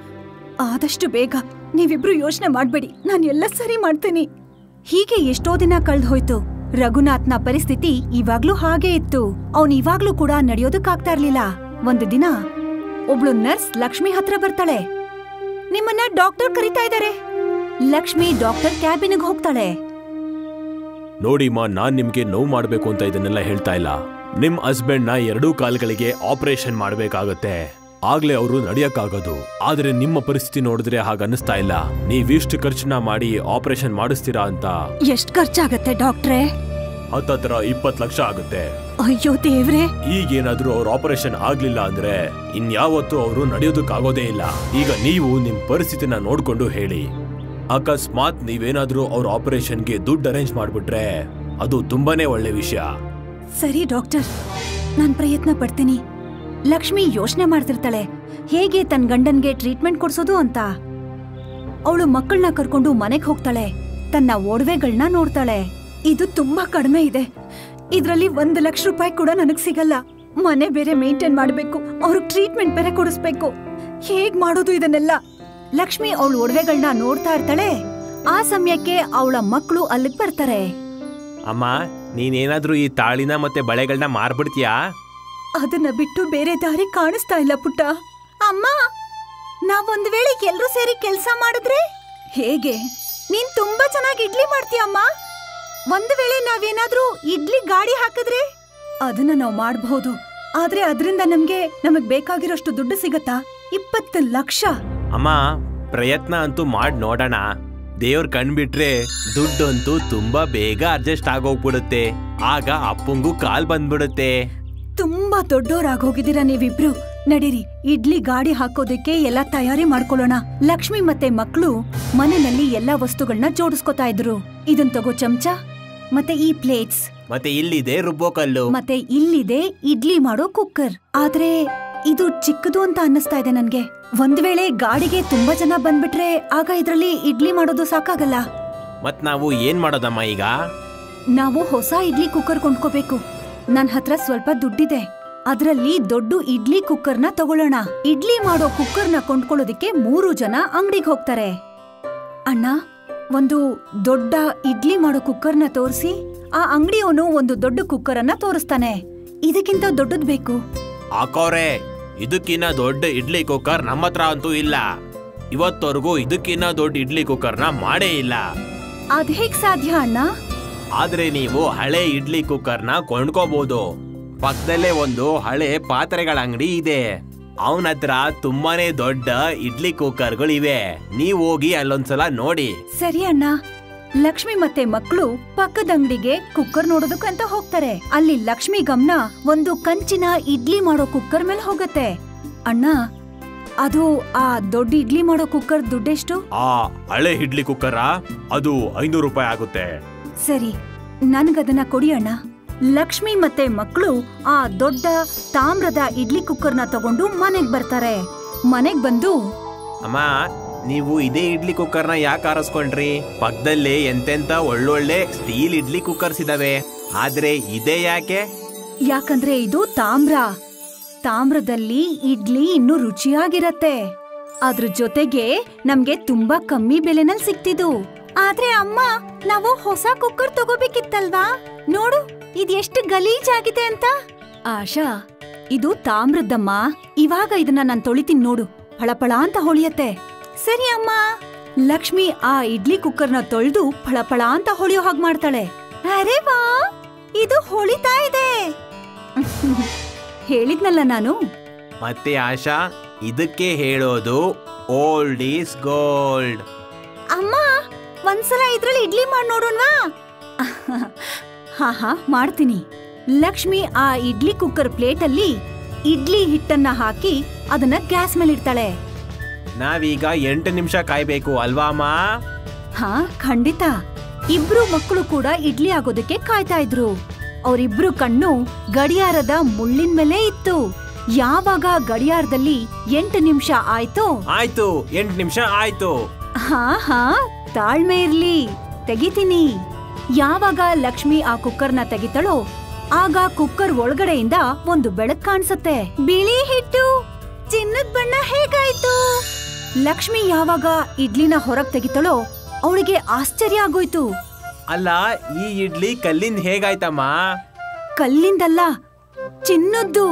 ಆದಷ್ಟು ಬೇಗ. ನೀವಿಬ್ರು ಯೋಚನೆ ಮಾಡ್ಬೇಡಿ, ನಾನು ಎಲ್ಲ ಸರಿ ಮಾಡ್ತೀನಿ. ಹೀಗೆ ಎಷ್ಟೋ ದಿನ ಕಳ್ದ್ ಹೋಯ್ತು. ರಘುನಾಥ್ನ ಪರಿಸ್ಥಿತಿ ಇವಾಗ್ಲೂ ಹಾಗೆ ಇತ್ತು. ಅವನ್ ಇವಾಗ್ಲೂ ಕೂಡ ನಡೆಯೋದಕ್ಕಾಗ್ತಾ ಇರ್ಲಿಲ್ಲ. ಒಂದು ದಿನ ಒಬ್ಳು ನರ್ಸ್ ಲಕ್ಷ್ಮಿ ಹತ್ರ ಬರ್ತಾಳೆ. ನಿಮ್ಮನ್ನ ಡಾಕ್ಟರ್ ಕರೀತಾ ಇದ್ದಾರೆ. ಲಕ್ಷ್ಮಿ ಡಾಕ್ಟರ್ ಕ್ಯಾಬಿನ್ಗೆ ಹೋಗ್ತಾಳೆ.
ನೋಡಿಮ್ಮ, ನಾನ್ ನಿಮ್ಗೆ ನೋವು ಮಾಡ್ಬೇಕು ಅಂತ ಇದನ್ನೆಲ್ಲ ಹೇಳ್ತಾ ಇಲ್ಲ. ನಿಮ್ ಹಸ್ಬೆಂಡ್ ನ ಎರಡೂ ಕಾಲ್ಗಳಿಗೆ ಆಪರೇಷನ್ ಮಾಡ್ಬೇಕಾಗತ್ತೆ. ಆಗ್ಲೇ ಅವರು ನಡಿಯಕ್ಕಾಗೋದು. ಆದ್ರೆ ನಿಮ್ಮ ಪರಿಸ್ಥಿತಿ ನೋಡಿದ್ರೆ ಹಾಗನ್ನಿಸ್ತಾ ಇಲ್ಲ. ನೀವಿಷ್ಟು ಖರ್ಚನ್ನ ಮಾಡಿ ಆಪರೇಷನ್ ಮಾಡಿಸ್ತೀರಾ ಅಂತ.
ಎಷ್ಟ್ ಖರ್ಚಾಗತ್ತೆ ಡಾಕ್ಟ್ರೇ?
ಹತ್ತತ್ರ ಇಪ್ಪತ್ ಲಕ್ಷ ಆಗುತ್ತೆ.
ಅಯ್ಯೋ ದೇವ್ರೆ.
ಈಗೇನಾದ್ರೂ ಅವ್ರ ಆಪರೇಷನ್ ಆಗ್ಲಿಲ್ಲ ಅಂದ್ರೆ ಇನ್ಯಾವತ್ತೂ ಅವರು ನಡೆಯೋದಕ್ಕಾಗೋದೇ ಇಲ್ಲ. ಈಗ ನೀವು ನಿಮ್ ಪರಿಸ್ಥಿತಿನ ನೋಡ್ಕೊಂಡು ಹೇಳಿ. ಅಕಸ್ಮಾತ್ ನೀವೇನಾದ್ರೂ ಅವ್ರ ಆಪರೇಷನ್ಗೆ ದುಡ್ಡು ಅರೇಂಜ್ ಮಾಡ್ಬಿಟ್ರೆ ಅದು ತುಂಬಾನೇ ಒಳ್ಳೆ ವಿಷಯ.
ಸರಿ ಡಾಕ್ಟರ್, ನಾನ್ ಪ್ರಯತ್ನ ಪಡ್ತೀನಿ. ಲಕ್ಷ್ಮಿ ಯೋಚನೆ ಮಾಡ್ತಿರ್ತಾಳೆ ಹೇಗೆ ತನ್ ಗಂಡನ್ಗೆ ಟ್ರೀಟ್ಮೆಂಟ್ ಕೊಡ್ಸೋದು ಅಂತ. ಅವಳು ಮಕ್ಕಳನ್ನ ಕರ್ಕೊಂಡು ಮನೆಗ್ ಹೋಗ್ತಾಳೆ. ತನ್ನ ಒಡವೆಗಳನ್ನ ನೋಡ್ತಾಳೆ. ಇದು ತುಂಬಾ ಕಡಿಮೆ ಇದೆ. ಇದ್ರಲ್ಲಿ ಒಂದು ಲಕ್ಷ ರೂಪಾಯಿ ಕೂಡ ನನಗ್ ಸಿಗಲ್ಲ. ಮನೆ ಬೇರೆ ಮೇಂಟೈನ್ ಮಾಡ್ಬೇಕು, ಅವ್ರಿಗೆ ಟ್ರೀಟ್ಮೆಂಟ್ ಬೇರೆ ಕೊಡಿಸ್ಬೇಕು. ಹೇಗ್ ಮಾಡೋದು ಇದನ್ನೆಲ್ಲ? ಲಕ್ಷ್ಮಿ ಅವಳ ಒಡವೆಗಳನ್ನ ನೋಡ್ತಾ ಇರ್ತಾಳೆ. ಆ ಸಮಯಕ್ಕೆ ಅವಳ ಮಕ್ಕಳು ಅಲ್ಲಿಗ್ ಬರ್ತಾರೆ.
ಅಮ್ಮ, ನೀನೇನಾದ್ರೂ ಈ ತಾಳಿನ ಮತ್ತೆ ಬಳೆಗಳನ್ನ ಮಾರ್ಬಿಡ್ತೀಯಾ?
ಅದನ್ನ ಬಿಟ್ಟು ಬೇರೆ ದಾರಿ ಕಾಣಿಸ್ತಾ ಇಲ್ಲ ಪುಟ್ಟ. ಅಮ್ಮ, ನಾವೊಂದ್ ವೇಳೆ ಎಲ್ರೂ ಸೇರಿ ಕೆಲ್ಸ ಮಾಡಿದ್ರೆ ಹೇಗೆ? ನೀನ್ ತುಂಬಾ ಚೆನ್ನಾಗಿ ಇಡ್ಲಿ ಮಾಡ್ತೀಯಮ್ಮ. ಒಂದ್ ವೇಳೆ ನಾವೇನಾದ್ರೂ ಇಡ್ಲಿ ಗಾಡಿ ಹಾಕಿದ್ರೆ ಅದನ್ನ ನಾವ್ ಮಾಡಬಹುದು. ಆದ್ರೆ ಅದರಿಂದ ನಮ್ಗೆ ನಮಗ್ ಬೇಕಾಗಿರೋಷ್ಟು ದುಡ್ಡು ಸಿಗತ್ತಾ? ಇಪ್ಪತ್ತು ಲಕ್ಷ.
ಅಮ್ಮ, ಪ್ರಯತ್ನ ಅಂತೂ ಮಾಡ್ ನೋಡೋಣ. ದೇವ್ರ ಕಣ್ಬಿಟ್ರೆ ದುಡ್ಡು ಅಂತೂ ತುಂಬಾ ಬೇಗ ಅಡ್ಜಸ್ಟ್ ಆಗೋಗ್ಬಿಡುತ್ತೆ. ಆಗ ಅಪ್ಪಂಗೂ ಕಾಲ್ ಬಂದ್ಬಿಡುತ್ತೆ.
ತುಂಬಾ ದೊಡ್ಡೋರಾಗೋಗಿದ್ದೀರಾ ನೀವಿಬ್ರು. ನಡೀರಿ, ಇಡ್ಲಿ ಗಾಡಿ ಹಾಕೋದಕ್ಕೆ ಎಲ್ಲ ತಯಾರಿ ಮಾಡ್ಕೊಳ್ಳೋಣ. ಲಕ್ಷ್ಮಿ ಮತ್ತೆ ಮಕ್ಕಳು ಮನೆಯಲ್ಲಿ ಎಲ್ಲಾ ವಸ್ತುಗಳನ್ನ ಜೋಡಿಸ್ಕೊತಾ ಇದ್ರು. ಇದನ್ ತಗೋ ಚಮಚ, ಮತ್ತೆ ಈ ಪ್ಲೇಟ್ಸ್,
ಮತ್ತೆ ಇಲ್ಲಿದೆ ರುಬ್ಬೋ ಕಲ್ಲು,
ಮತ್ತೆ ಇಲ್ಲಿದೆ ಇಡ್ಲಿ ಮಾಡೋ ಕುಕ್ಕರ್. ಆದ್ರೆ ಇದು ಚಿಕ್ಕದು ಅಂತ ಅನ್ನಿಸ್ತಾ ಇದೆ ನನ್ಗೆ. ಒಂದ್ ವೇಳೆ ಗಾಡಿಗೆ ತುಂಬಾ ಜನ ಬಂದ್ಬಿಟ್ರೆ ಆಗ ಇದ್ರಲ್ಲಿ ಇಡ್ಲಿ ಮಾಡೋದು ಸಾಕಾಗಲ್ಲ.
ಮತ್ ನಾವು ಏನ್ ಮಾಡೋದಮ್ಮ ಈಗ?
ನಾವು ಹೊಸ ಇಡ್ಲಿ ಕುಕ್ಕರ್ ಕೊಂಡ್ಕೋಬೇಕು. ನನ್ ಹತ್ರ ಸ್ವಲ್ಪ ದುಡ್ಡಿದೆ, ಅದ್ರಲ್ಲಿ ದೊಡ್ಡ ಇಡ್ಲಿ ಕುಕ್ಕರ್ನ ತಗೊಳ್ಳೋಣ. ಇಡ್ಲಿ ಮಾಡೋ ಕುಕ್ಕರ್ನ ಕೊಂಡ್ಕೊಳ್ಳೋದಿಕ್ಕೆ ಮೂರು ಜನ ಅಂಗಡಿಗೆ ಹೋಗ್ತಾರೆ. ಅಣ್ಣ, ಒಂದು ದೊಡ್ಡ ಇಡ್ಲಿ ಮಾಡೋ ಕುಕ್ಕರ್ನ ತೋರಿಸಿ. ಆ ಅಂಗಡಿಯವನು ಒಂದು ದೊಡ್ಡ ಕುಕ್ಕರ್ ಅನ್ನ ತೋರಿಸ್ತಾನೆ. ಇದಕ್ಕಿಂತ ದೊಡ್ಡದ್ ಬೇಕು.
ಹಾಕೋರೆ, ಇದಕ್ಕಿನ್ನ ದೊಡ್ಡ ಇಡ್ಲಿ ಕುಕ್ಕರ್ ನಮ್ಮ ಹತ್ರ ಅಂತೂ ಇಲ್ಲ. ಇವತ್ತವರೆಗೂ ಇದಕ್ಕಿನ್ನ ದೊಡ್ಡ ಇಡ್ಲಿ ಕುಕ್ಕರ್ನ ಮಾಡೇ ಇಲ್ಲ.
ಅದ್ ಹೇಗ್ ಸಾಧ್ಯ ಅಣ್ಣ?
ಆದ್ರೆ ನೀವು ಹಳೆ ಇಡ್ಲಿ ಕುಕ್ಕರ್ನ ಕೊಂಡ್ಕೋಬಹುದು. ಪಕ್ಕದಲ್ಲೇ ಒಂದು ಹಳೆ ಪಾತ್ರೆಗಳ ಅಂಗಡಿ ಇದೆ. ಅವನ ಹತ್ರ ತುಂಬಾನೇ ದೊಡ್ಡ ಇಡ್ಲಿ ಕುಕ್ಕರ್ಗಳಿವೆ. ನೀವ್ ಹೋಗಿ ಅಲ್ಲೊಂದ್ಸಲ ನೋಡಿ.
ಸರಿ ಅಣ್ಣ. ಲಕ್ಷ್ಮಿ ಮತ್ತೆ ಮಕ್ಕಳು ಪಕ್ಕದ ಅಂಗಡಿಗೆ ಕುಕ್ಕರ್ ನೋಡೋದಕ್ಕಂತ ಹೋಗ್ತಾರೆ. ಅಲ್ಲಿ ಲಕ್ಷ್ಮಿ ಗಮನ ಒಂದು ಕಂಚಿನ ಇಡ್ಲಿ ಮಾಡೋ ಕುಕ್ಕರ್ ಮೇಲೆ ಹೋಗತ್ತೆ. ಅಣ್ಣ, ಅದು ಆ ದೊಡ್ಡ ಇಡ್ಲಿ ಮಾಡೋ ಕುಕ್ಕರ್ ದುಡ್ಡೆಷ್ಟು?
ಆ ಹಳೆ ಇಡ್ಲಿ ಕುಕ್ಕರ ಅದು ಐನೂರು ರೂಪಾಯಿ ಆಗುತ್ತೆ.
ಸರಿ, ನನ್ಗದನ್ನ ಕೊಡಿ ಅಣ್ಣ. ಲಕ್ಷ್ಮಿ ಮತ್ತೆ ಮಕ್ಕಳು ಆ ದೊಡ್ಡ ತಾಮ್ರದ ಇಡ್ಲಿ ಕುಕ್ಕರ್ನ ತಗೊಂಡು ಮನೆಗ್ ಬರ್ತಾರೆ. ಮನೆಗ್ ಬಂದು,
ಅಮ್ಮ, ನೀವು ಇದೇ ಇಡ್ಲಿ ಕುಕ್ಕರ್ನ ಯಾಕೆ ಆರಿಸ್ಕೊಂಡ್ರಿ? ಪಕ್ಕದಲ್ಲೇ ಎಂತೆಂತ ಒಳ್ಳೊಳ್ಳೆ ಸ್ಟೀಲ್ ಇಡ್ಲಿ ಕುಕ್ಕರ್ಸ್ ಇದಾವೆ, ಆದ್ರೆ ಇದೇ ಯಾಕೆ?
ಯಾಕಂದ್ರೆ ಇದು ತಾಮ್ರ. ತಾಮ್ರದಲ್ಲಿ ಇಡ್ಲಿ ಇನ್ನೂ ರುಚಿಯಾಗಿರತ್ತೆ. ಅದ್ರ ಜೊತೆಗೆ ನಮ್ಗೆ ತುಂಬಾ ಕಮ್ಮಿ ಬೆಲೆನಲ್ಲಿ ಸಿಕ್ತಿದ್ದು. ಆದ್ರೆ ಅಮ್ಮ, ನಾವು ಹೊಸ ಕುಕ್ಕರ್ ತಗೋಬೇಕಿತ್ತಲ್ವಾ? ನೋಡು, ಇದೆಷ್ಟು ಗಲೀಜಾಗಿದೆ ಅಂತ. ಆಶಾ, ಇದು ತಾಮ್ರದ್ದಮ್ಮ. ಇವಾಗ ಇದನ್ನ ನಾನ್ ತೊಳಿತೀನಿ ನೋಡು, ಫಳಫಳ ಅಂತ ಹೊಳಿಯತ್ತೆ. ಸರಿ ಅಮ್ಮ. ಲಕ್ಷ್ಮಿ ಆ ಇಡ್ಲಿ ಕುಕ್ಕರ್ನ ತೊಳೆದು ಫಳಫಳ ಅಂತ ಹೊಳಿಯೋ ಹಾಗೆ ಮಾಡ್ತಾಳೆ. ಅರೆ ವಾ, ಇದು ಹೊಳಿತಾ ಇದೆ. ಹೇಳಿದ್ನಲ್ಲ ನಾನು.
ಮತ್ತೆ ಆಶಾ, ಇದಕ್ಕೆ ಹೇಳೋದು ಓಲ್ಡ್ ಈಸ್ ಗೋಲ್ಡ್.
ಅಮ್ಮ, ಒಂದ್ಸಲ ಇದ್ರಲ್ಲಿ ಇಡ್ಲಿ ಮಾಡಿ ನೋಡೋಣವಾ? ಹಾ ಹಾ ಮಾಡ್ತೀನಿ. ಲಕ್ಷ್ಮಿ ಆ ಇಡ್ಲಿ ಕುಕ್ಕರ್ ಪ್ಲೇಟ್ ಅಲ್ಲಿ ಇಡ್ಲಿ ಹಿಟ್ಟನ್ನ ಹಾಕಿ ಅದನ್ನ ಗ್ಯಾಸ್ ಮೇಲೆ ಇಡ್ತಾಳೆ.
ನಾವೀಗ ಎಂಟು ನಿಮಿಷ ಕಾಯ್ಬೇಕು ಅಲ್ವಾ ಅಮ್ಮ?
ಹಾ, ಖಂಡಿತ. ಇಬ್ರು ಮಕ್ಕಳು ಕೂಡ ಇಡ್ಲಿ ಆಗೋದಕ್ಕೆ ಕಾಯ್ತಾ ಇದ್ರು. ಅವರಿಬ್ರು ಕಣ್ಣು ಗಡಿಯಾರದ ಮುಳ್ಳಿನ ಮೇಲೆ ಇತ್ತು. ಯಾವಾಗ ಗಡಿಯಾರದಲ್ಲಿ ಎಂಟು ನಿಮಿಷ ಆಯ್ತು
ಆಯ್ತು ಎಂಟು ನಿಮಿಷ ಆಯ್ತು.
ಹಾ ಹಾ ತಾಳ್ಮೆ ಇರ್ಲಿ, ತೆಗಿತೀನಿ. ಯಾವಾಗ ಲಕ್ಷ್ಮಿ ಆ ಕುಕ್ಕರ್ನ ತೆಗಿತಾಳೋ ಆಗ ಕುಕ್ಕರ್ ಒಳಗಡೆಯಿಂದ ಒಂದು ಬೆಳಕ್ ಕಾಣಿಸುತ್ತೆ. ಬಿಳಿ ಹಿಟ್ಟು, ಚಿನ್ನದ ಬಣ್ಣ ಹೇಗಾಯ್ತು? ಲಕ್ಷ್ಮಿ ಯಾವಾಗ ಇಡ್ಲಿನ ಹೊರಗ್ ತೆಗಿತಾಳೋ ಅವಳಿಗೆ ಆಶ್ಚರ್ಯ ಆಗೋಯ್ತು.
ಅಲ್ಲ, ಈ ಇಡ್ಲಿ ಕಲ್ಲಿಂದ ಹೇಗಾಯ್ತಮ್ಮ?
ಕಲ್ಲಿಂದಲ್ಲ, ಚಿನ್ನದ್ದು.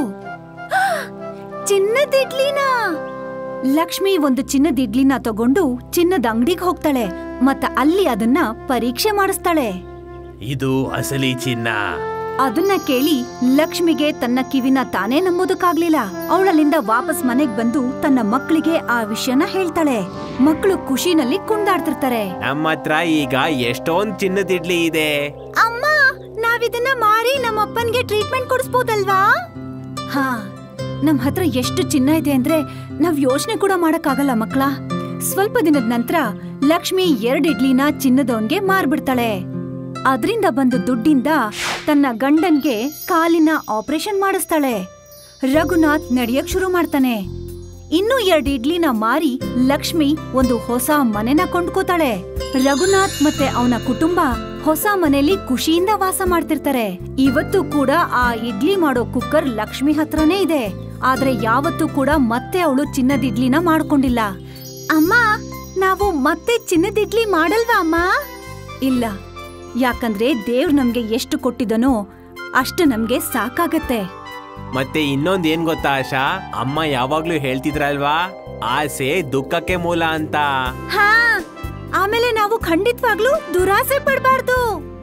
ಚಿನ್ನದ ಇಡ್ಲಿನ. ಲಕ್ಷ್ಮಿ ಒಂದು ಚಿನ್ನದ ಇಡ್ಲಿನ ತಗೊಂಡು ಚಿನ್ನದ ಅಂಗಡಿಗೆ ಹೋಗ್ತಾಳೆ ಮತ್ತ ಅಲ್ಲಿ ಅದನ್ನ ಪರೀಕ್ಷೆ ಮಾಡಿಸ್ತಾಳೆ.
ಇದು ಅಸಲಿ ಚಿನ್ನ.
ಅದನ್ನ ಕೇಳಿ ಲಕ್ಷ್ಮಿಗೆ ತನ್ನ ಕಿವಿನ ತಾನೇ ನಂಬೋದಕ್ಕಾಗ್ಲಿಲ್ಲ. ಅವಳಲ್ಲಿಂದ ವಾಪಸ್ ಮನೆಗ್ ಬಂದು ತನ್ನ ಮಕ್ಕಳಿಗೆ ಆ ವಿಷಯನ ಹೇಳ್ತಾಳೆ. ಮಕ್ಕಳು ಖುಷಿನಲ್ಲಿ ಕುಂದಾಡ್ತಿರ್ತಾರೆ.
ನಮ್ಮ ಹತ್ರ ಈಗ ಎಷ್ಟೊಂದ್ ಚಿನ್ನದ ಇಡ್ಲಿ ಇದೆ.
ಅಮ್ಮ, ನಾವಿದನ್ನ ಮಾರಿ ನಮ್ಮಪ್ಪನ್ಗೆ ಟ್ರೀಟ್ಮೆಂಟ್ ಕೊಡಿಸ್ಬೋದಲ್ವಾ? ಹಾ, ನಮ್ ಹತ್ರ ಎಷ್ಟು ಚಿನ್ನ ಇದೆ ಅಂದ್ರೆ ನಾವ್ ಯೋಚನೆ ಕೂಡ ಮಾಡಕ್ಕಾಗಲ್ಲ ಮಕ್ಳ. ಸ್ವಲ್ಪ ದಿನದ ನಂತರ ಲಕ್ಷ್ಮಿ ಎರಡ್ ಇಡ್ಲಿನ ಚಿನ್ನದವನ್ಗೆ ಮಾರ್ಬಿಡ್ತಾಳೆ. ಅದ್ರಿಂದ ಬಂದ ದುಡ್ಡಿಂದ ತನ್ನ ಗಂಡನ್ಗೆ ಕಾಲಿನ ಆಪರೇಷನ್ ಮಾಡಿಸ್ತಾಳೆ. ರಘುನಾಥ್ ನಡೆಯಕ್ ಶುರು ಮಾಡ್ತಾನೆ. ಇನ್ನೂ ಎರಡ್ ಇಡ್ಲಿನ ಮಾರಿ ಲಕ್ಷ್ಮಿ ಒಂದು ಹೊಸ ಮನೆನ ಕೊಂಡ್ಕೋತಾಳೆ. ರಘುನಾಥ್ ಮತ್ತೆ ಅವನ ಕುಟುಂಬ ಹೊಸ ಮನೆಯಲ್ಲಿ ಖುಷಿಯಿಂದ ವಾಸ ಮಾಡ್ತಿರ್ತಾರೆ. ಇವತ್ತು ಕೂಡ ಆ ಇಡ್ಲಿ ಮಾಡೋ ಕುಕ್ಕರ್ ಲಕ್ಷ್ಮಿ ಹತ್ರನೇ ಇದೆ. ಆದ್ರೆ ಯಾವತ್ತೂ ಕೂಡ ಮತ್ತೆ ಅವಳು ಚಿನ್ನದ ಇಡ್ಲಿನ ಮಾಡ್ಕೊಂಡಿಲ್ಲ. ಅಮ್ಮ, ನಾವು ಮತ್ತೆ ಚಿನ್ನದ ಇಡ್ಲಿ ಮಾಡಲ್ವಾ ಅಮ್ಮ? ಇಲ್ಲ, ಯಾಕಂದ್ರೆ ದೇವ್ರು ನಮ್ಗೆ ಎಷ್ಟು ಕೊಟ್ಟಿದನೋ ಅಷ್ಟು ನಮ್ಗೆ ಸಾಕಾಗತ್ತೆ.
ಮತ್ತೆ ಇನ್ನೊಂದ್ ಏನ್ ಗೊತ್ತಾ ಆಶಾ, ಅಮ್ಮ ಯಾವಾಗ್ಲೂ ಹೇಳ್ತಿದ್ರಲ್ವಾ, ಆಸೆ ದುಃಖಕ್ಕೆ ಮೂಲ ಅಂತ.
ಹಾ, ಆಮೇಲೆ ನಾವು ಖಂಡಿತವಾಗ್ಲೂ ದುರಾಸೆ ಪಡ್ಬಾರ್ದು.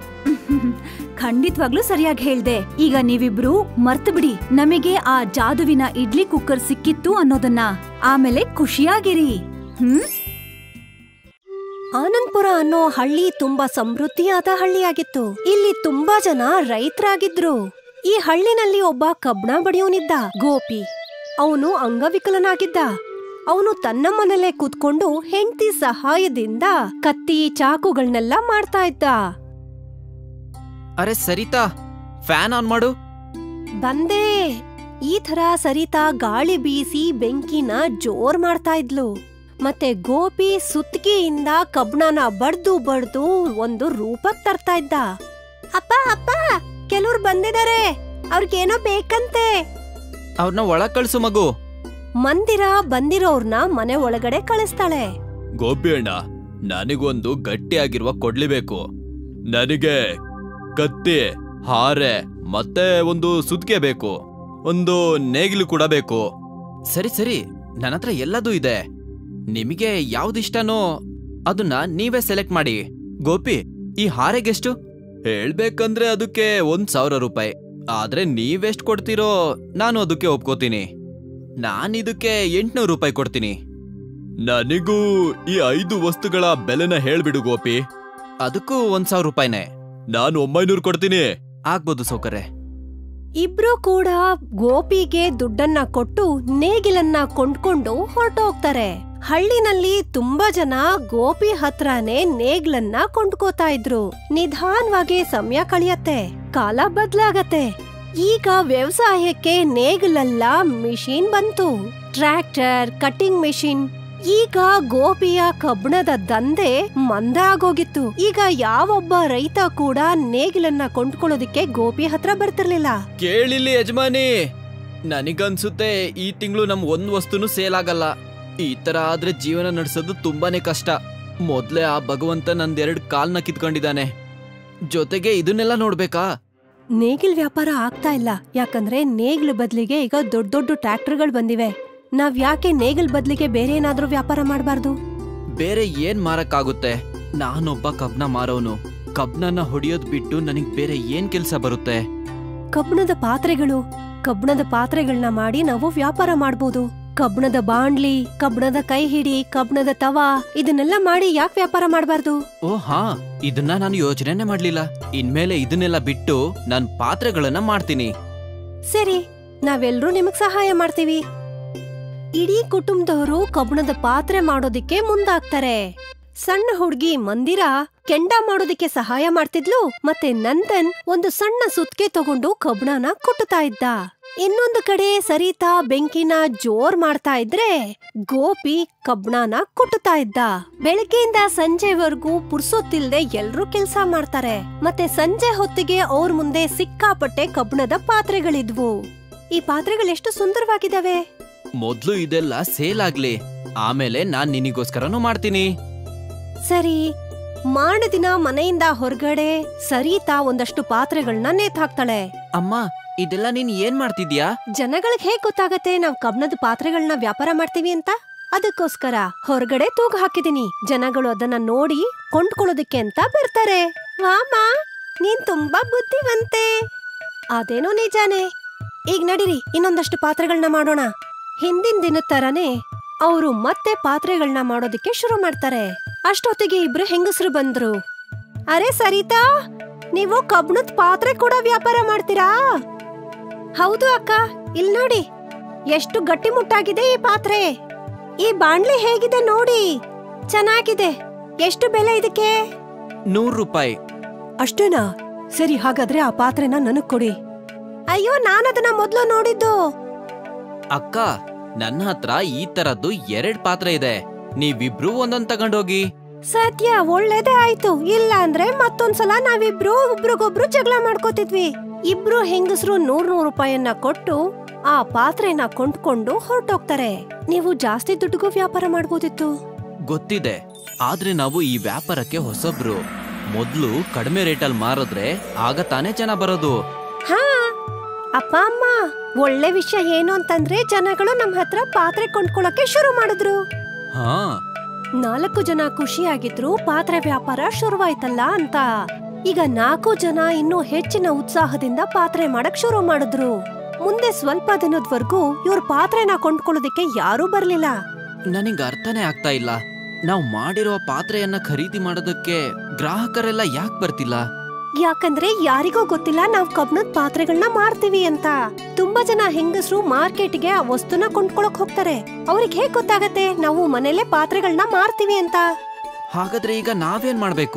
ಖಂಡಿತವಾಗ್ಲೂ ಸರಿಯಾಗಿ ಹೇಳ್ದೆ. ಈಗ ನೀವಿಬ್ರು ಮರ್ತು ಬಿಡಿ ನಮಗೆ ಆ ಜಾದುವಿನ ಇಡ್ಲಿ ಕುಕ್ಕರ್ ಸಿಕ್ಕಿತ್ತು ಅನ್ನೋದನ್ನ. ಆಮೇಲೆ ಖುಷಿಯಾಗಿರಿ. ಹ್ಮ್
ಆನಂದ್ಪುರ ಅನ್ನೋ ಹಳ್ಳಿ ತುಂಬಾ ಸಮೃದ್ಧಿಯಾದ ಹಳ್ಳಿಯಾಗಿತ್ತು. ಇಲ್ಲಿ ತುಂಬಾ ಜನ ರೈತರಾಗಿದ್ರು. ಈ ಹಳ್ಳಿನಲ್ಲಿ ಒಬ್ಬ ಕಬ್ಬಣ ಬಡಿಯೋನಿದ್ದ, ಗೋಪಿ. ಅವನು ಅಂಗವಿಕಲನಾಗಿದ್ದ. ಅವನು ತನ್ನ ಮನೆಯಲ್ಲೇ ಕೂತ್ಕೊಂಡು ಹೆಂಡತಿ ಸಹಾಯದಿಂದ ಕತ್ತಿ ಚಾಕುಗಳನ್ನೆಲ್ಲ ಮಾಡ್ತಾ ಇದ್ದ.
ಅರೆ ಸರಿತಾ, ಫ್ಯಾನ್ ಆನ್ ಮಾಡು.
ಬಂದೆ. ಈ ತರ ಸರಿತಾ ಗಾಳಿ ಬೀಸಿ ಬೆಂಕಿನ ಜೋರ್ ಮಾಡ್ತಾ ಇದ್ಲು. ಮತ್ತೆ ಗೋಪಿ ಸುತ್ತಿಗೆಯಿಂದ ಕಬ್ಣನ ಬಡ್ದು ಬಡ್ದು ಒಂದು ರೂಪಕ್ ತರ್ತಾ ಇದ್ದ. ಅಪ್ಪ ಅಪ್ಪ, ಕೆಲವ್ರು ಬಂದಿದ್ದಾರೆ, ಅವ್ರಿಗೇನೋ ಬೇಕಂತೆ.
ಅವ್ರನ್ನ ಒಳಗ್ ಕಳ್ಸು ಮಗು.
ಮಂದಿರ ಬಂದಿರೋರ್ನ ಮನೆ ಒಳಗಡೆ ಕಳಿಸ್ತಾಳೆ.
ಗೋಪಿ ಅಣ್ಣ, ನನಗೊಂದು ಗಟ್ಟಿಯಾಗಿರುವ ಕೊಡ್ಲಿಬೇಕು. ನನಗೆ ಕತ್ತಿ, ಹಾರೆ ಮತ್ತೆ ಒಂದು ಸುತ್ತಿಗೆ ಬೇಕು. ಒಂದು ನೇಗಿಲು ಕೂಡ ಬೇಕು. ಸರಿ ಸರಿ, ನನ್ನ ಹತ್ರ ಎಲ್ಲದೂ ಇದೆ. ನಿಮಗೆ ಯಾವ್ದಿಷ್ಟನೋ ಅದನ್ನ ನೀವೇ ಸೆಲೆಕ್ಟ್ ಮಾಡಿ. ಗೋಪಿ, ಈ ಹಾರೆಗೆಷ್ಟು? ಹೇಳ್ಬೇಕಂದ್ರೆ ಅದಕ್ಕೆ ಒಂದ್ ಸಾವಿರ ರೂಪಾಯಿ. ಆದ್ರೆ ನೀವೆಷ್ಟು ಕೊಡ್ತೀರೋ ನಾನು ಅದಕ್ಕೆ ಒಪ್ಕೋತೀನಿ. ನಾನಿದಕ್ಕೆ ಎಂಟ್ನೂರು ರೂಪಾಯಿ ಕೊಡ್ತೀನಿ. ನನಗೂ ಈ ಐದು ವಸ್ತುಗಳ ಬೆಲೆನ ಹೇಳ್ಬಿಡು ಗೋಪಿ. ಅದಕ್ಕೂ ಒಂದ್ ಸಾವಿರ ರೂಪಾಯಿನೇ. ನಾನು ಒಂಬೈನೂರು ಕೊಡ್ತೀನಿ. ಆಗ್ಬೋದು ಸೌಕರ್ಯ.
ಇಬ್ರು ಕೂಡ ಗೋಪಿಗೆ ದುಡ್ಡನ್ನ ಕೊಟ್ಟು ನೇಗಿಲನ್ನ ಕೊಂಡ್ಕೊಂಡು ಹೊರಟೋಗ್ತಾರೆ. ಹಳ್ಳಿನಲ್ಲಿ ತುಂಬಾ ಜನ ಗೋಪಿ ಹತ್ರನೇ ನೇಗ್ಲನ್ನ ಕೊಂಡ್ಕೋತಾ ಇದ್ರು. ನಿಧಾನವಾಗಿ ಸಮಯ ಕಳಿಯತ್ತೆ, ಕಾಲ ಬದ್ಲಾಗತ್ತೆ. ಈಗ ವ್ಯವಸಾಯಕ್ಕೆ ನೇಗಿಲಲ್ಲ ಮಿಷಿನ್ ಬಂತು. Tractor, cutting machine. ಈಗ ಗೋಪಿಯ ಕಬ್ಬಣದ ದಂಧೆ ಮಂದ ಆಗೋಗಿತ್ತು. ಈಗ ಯಾವೊಬ್ಬ ರೈತ ಕೂಡ ನೇಗಿಲನ್ನ ಕೊಂಡ್ಕೊಳ್ಳೋದಿಕ್ಕೆ ಗೋಪಿ ಹತ್ರ ಬರ್ತಿರ್ಲಿಲ್ಲ.
ಕೇಳಿಲಿ ಯಜಮಾನಿ, ನನಗನ್ಸುತ್ತೆ ಈ ತಿಂಗಳು ನಮ್ ಒಂದ್ ವಸ್ತುನು ಸೇಲ್ ಆಗಲ್ಲ. ಈ ತರ ಆದ್ರೆ ಜೀವನ ನಡೆಸೋದು ತುಂಬಾನೇ ಕಷ್ಟ. ಮೊದ್ಲೇ ಆ ಭಗವಂತ ನಂದೆರಡು ಕಾಲ್ನ ಕಿತ್ಕೊಂಡಿದ್ದಾನೆ, ಜೊತೆಗೆ ಇದನ್ನೆಲ್ಲ ನೋಡ್ಬೇಕಾ?
ನೇಗಿಲ್ ವ್ಯಾಪಾರ ಆಗ್ತಾ ಇಲ್ಲ. ಯಾಕಂದ್ರೆ ನೇಗಿಲ್ ಬದ್ಲಿಗೆ ಈಗ ದೊಡ್ಡ ದೊಡ್ಡ ಟ್ರ್ಯಾಕ್ಟರ್ಗಳು ಬಂದಿವೆ. ನಾವ್ ಯಾಕೆ ನೇಗಿಲ್ ಬದ್ಲಿಗೆ ಬೇರೆ ಏನಾದ್ರೂ ವ್ಯಾಪಾರ ಮಾಡಬಾರ್ದು?
ಬೇರೆ ಏನ್ ಮಾರಕ್ಕಾಗುತ್ತೆ? ನಾನೊಬ್ಬ ಕಬ್ನ ಮಾರೋನು. ಕಬ್ನನ್ನ ಹೊಡಿಯೋದ್ ಬಿಟ್ಟು ನನಗ್ ಬೇರೆ ಏನ್ ಕೆಲ್ಸ ಬರುತ್ತೆ?
ಕಬ್ಣದ ಪಾತ್ರೆಗಳು. ಕಬ್ಣದ ಪಾತ್ರೆಗಳನ್ನ ಮಾಡಿ ನಾವು ವ್ಯಾಪಾರ ಮಾಡ್ಬೋದು. ಕಬ್ಣದ ಬಾಂಡ್ಲಿ, ಕಬ್ಣದ ಕೈ ಹಿಡಿ, ಕಬ್ಣದ ತವಾ, ಇದನ್ನೆಲ್ಲ ಮಾಡಿ ಯಾಕೆ ವ್ಯಾಪಾರ ಮಾಡಬಾರ್ದು?
ಓ ಹಾ, ಇದನ್ನ ನಾನು ಯೋಚನೆ ಮಾಡ್ಲಿಲ್ಲ. ಇನ್ಮೇಲೆ ಇದನ್ನೆಲ್ಲ ಬಿಟ್ಟು ನಾನ್ ಪಾತ್ರೆಗಳನ್ನ ಮಾಡ್ತೀನಿ.
ಸರಿ, ನಾವೆಲ್ರೂ ನಿಮಗ್ ಸಹಾಯ ಮಾಡ್ತೀವಿ. ಇಡೀ ಕುಟುಂಬದವರು ಕಬ್ಣದ ಪಾತ್ರೆ ಮಾಡೋದಿಕ್ಕೆ ಮುಂದಾಗ್ತಾರೆ. ಸಣ್ಣ ಹುಡ್ಗಿ ಮಂದಿರ ಕೆಂಡ ಮಾಡೋದಿಕ್ಕೆ ಸಹಾಯ ಮಾಡ್ತಿದ್ಲು. ಮತ್ತೆ ನಂದನ್ ಒಂದು ಸಣ್ಣ ಸುತ್ಕೆ ತಗೊಂಡು ಕಬ್ಣನ ಕುಟ್ಟುತ್ತಾ ಇದ್ದ. ಇನ್ನೊಂದು ಕಡೆ ಸರಿತಾ ಬೆಂಕಿನ ಜೋರ್ ಮಾಡ್ತಾ ಇದ್ರೆ ಗೋಪಿ ಕಬ್ಣನ ಕುಟ್ಟುತ್ತಾ ಇದ್ದ. ಬೆಳಗ್ಗೆಯಿಂದ ಸಂಜೆವರೆಗೂ ಪುರ್ಸೊತ್ತಿಲ್ದೆ ಎಲ್ರೂ ಕೆಲ್ಸ ಮಾಡ್ತಾರೆ. ಮತ್ತೆ ಸಂಜೆ ಹೊತ್ತಿಗೆ ಅವ್ರ ಮುಂದೆ ಸಿಕ್ಕಾಪಟ್ಟೆ ಕಬ್ಣದ ಪಾತ್ರೆಗಳಿದ್ವು. ಈ ಪಾತ್ರೆಗಳೆಷ್ಟು ಸುಂದರವಾಗಿದಾವೆ.
ಮೊದ್ಲು ಇದೆಲ್ಲ ಸೇಲ್ ಆಗ್ಲಿ, ಆಮೇಲೆ ನಾನ್ ನಿನಿಗೋಸ್ಕರನೂ ಮಾಡ್ತೀನಿ.
ಸರಿ. ಮಾರದಿನ ಮನೆಯಿಂದ ಹೊರಗಡೆ ಸರಿತಾ ಒಂದಷ್ಟು ಪಾತ್ರೆಗಳನ್ನ ನೇತಾಕ್ತಾಳೆ.
ಅಮ್ಮ, ಇದೆಲ್ಲ ನೀನ್ ಏನ್ ಮಾಡ್ತಿದ್ಯಾ?
ಜನಗಳಿಗೆ ಹೇಗ್ ಗೊತ್ತಾಗತ್ತೆ ನಾವ್ ಕಬ್ಣದ ಪಾತ್ರೆಗಳನ್ನ ವ್ಯಾಪಾರ ಮಾಡ್ತೀವಿ ಅಂತ? ಅದಕ್ಕೋಸ್ಕರ ಹೊರಗಡೆ ತೂಗು ಹಾಕಿದೀನಿ. ಜನಗಳು ಅದನ್ನ ನೋಡಿ ಕೊಂಡ್ಕೊಳ್ಳೋದಕ್ಕೆ ಅಂತ ಬರ್ತಾರೆ. ವಾಮ, ನೀನ್ ತುಂಬಾ ಬುದ್ಧಿವಂತೆ. ಅದೇನೋ ನಿಜಾನೇ. ಈಗ ನಡೀರಿ, ಇನ್ನೊಂದಷ್ಟು ಪಾತ್ರೆಗಳನ್ನ ಮಾಡೋಣ. ಹಿಂದಿನ ದಿನದ ತರನೇ ಅವರು ಮತ್ತೆ ಪಾತ್ರೆಗಳನ್ನ ಮಾಡೋದಿಕ್ಕೆ ಶುರು ಮಾಡ್ತಾರೆ. ಅಷ್ಟೊತ್ತಿಗೆ ಇಬ್ರು ಹೆಂಗಸರು ಬಂದ್ರು. ಅರೆ ಸರಿತಾ, ನೀವು ಕಬ್ಣದ ಪಾತ್ರೆ ಕೂಡ ವ್ಯಾಪಾರ ಮಾಡ್ತೀರಾ? ಹೌದು ಅಕ್ಕ, ಇಲ್ ನೋಡಿ ಎಷ್ಟು ಗಟ್ಟಿ ಮುಟ್ಟಾಗಿದೆ ಈ ಪಾತ್ರೆ. ಈ ಬಾಂಡ್ಲಿ ಹೇಗಿದೆ ನೋಡಿ, ಚೆನ್ನಾಗಿದೆ. ಎಷ್ಟು ಬೆಲೆ ಇದಕ್ಕೆ?
ನೂರು ರೂಪಾಯಿ.
ಅಷ್ಟೇನಾ? ಸರಿ, ಹಾಗಾದ್ರೆ ಆ ಪಾತ್ರೆನ ನನಗ್ ಕೊಡಿ. ಅಯ್ಯೋ, ನಾನದನ್ನ ಮೊದ್ಲು ನೋಡಿದ್ದು.
ಅಕ್ಕ, ನನ್ನ ಹತ್ರ ಈ ತರದ್ದು ಎರಡ್ ಪಾತ್ರೆ ಇದೆ. ನೀವಿಬ್ರು ಒಂದೊಂದ್ ತಗೊಂಡೋಗಿ.
ಸದ್ಯ ಒಳ್ಳೇದೇ ಆಯ್ತು. ಇಲ್ಲ ಅಂದ್ರೆ ಮತ್ತೊಂದ್ಸಲ ನಾವಿಬ್ರು ಒಬ್ರಿಗೊಬ್ರು ಜಗಳ ಮಾಡ್ಕೋತಿದ್ವಿ. ಇಬ್ರು ಹೆಂಗಸರು ನೂರ್ ನೂರು ರೂಪಾಯನ್ನ ಕೊಟ್ಟು ಆ ಪಾತ್ರೆನ ಕೊಂಡ್ಕೊಂಡು ಹೊರಟೋಗ್ತಾರೆ. ನೀವು ಜಾಸ್ತಿ ದುಡ್ಡುಗೂ ವ್ಯಾಪಾರ ಮಾಡ್ಬೋದಿತ್ತು.
ಗೊತ್ತಿದೆ, ಆದ್ರೆ ನಾವು ಈ ವ್ಯಾಪಾರಕ್ಕೆ ಹೊಸಬ್ರು. ಮೊದ್ಲು ಕಡಿಮೆ ರೇಟಲ್ಲಿ ಮಾರಿದ್ರೆ ಆಗ ತಾನೇ ಜನ ಬರೋದು.
ಹಾ ಅಪ್ಪ ಅಮ್ಮ, ಒಳ್ಳೆ ವಿಷಯ ಏನು ಅಂತಂದ್ರೆ ಜನಗಳು ನಮ್ ಹತ್ರ ಪಾತ್ರೆ ಕೊಂಡ್ಕೊಳಕ್ಕೆ ಶುರು ಮಾಡಿದ್ರು.
ಹಾ,
ನಾಲ್ಕು ಜನ ಖುಷಿಯಾಗಿದ್ರು ಪಾತ್ರೆ ವ್ಯಾಪಾರ ಶುರುವಾಯ್ತಲ್ಲ ಅಂತ. ಈಗ ನಾಲ್ಕು ಜನ ಇನ್ನೂ ಹೆಚ್ಚಿನ ಉತ್ಸಾಹದಿಂದ ಪಾತ್ರೆ ಮಾಡಕ್ ಶುರು ಮಾಡಿದ್ರು. ಮುಂದೆ ಸ್ವಲ್ಪ ದಿನದವರೆಗೂ ಇವ್ರ ಪಾತ್ರೆನ ಕೊಂಡ್ಕೊಳ್ಳೋದಿಕ್ಕೆ ಯಾರೂ ಬರ್ಲಿಲ್ಲ.
ನನಗ್ ಅರ್ಥನೇ ಆಗ್ತಾ ಇಲ್ಲ, ನಾವ್ ಮಾಡಿರೋ ಪಾತ್ರೆಯನ್ನ ಖರೀದಿ ಮಾಡೋದಕ್ಕೆ ಗ್ರಾಹಕರೆಲ್ಲ ಯಾಕೆ ಬರ್ತಿಲ್ಲ?
ಯಾಕಂದ್ರೆ ಯಾರಿಗೂ ಗೊತ್ತಿಲ್ಲ ನಾವ್ ಕಬ್ಣದ ಪಾತ್ರೆಗಳನ್ನ ಮಾರ್ತೀವಿ ಅಂತ. ತುಂಬಾ ಜನ ಹೆಂಗಸರು ಮಾರ್ಕೆಟ್ಗೆ ಆ ವಸ್ತುನ ಕೊಂಡ್ಕೊಳಕ್ ಹೋಗ್ತಾರೆ. ಅವ್ರಿಗೆ ಹೇಗ್ ಗೊತ್ತಾಗತ್ತೆ ನಾವು ಮನೇಲೆ ಪಾತ್ರೆಗಳನ್ನ ಮಾರ್ತೀವಿ ಅಂತ?
ಹಾಗಾದ್ರೆ ಈಗ ನಾವೇನ್ ಮಾಡ್ಬೇಕು?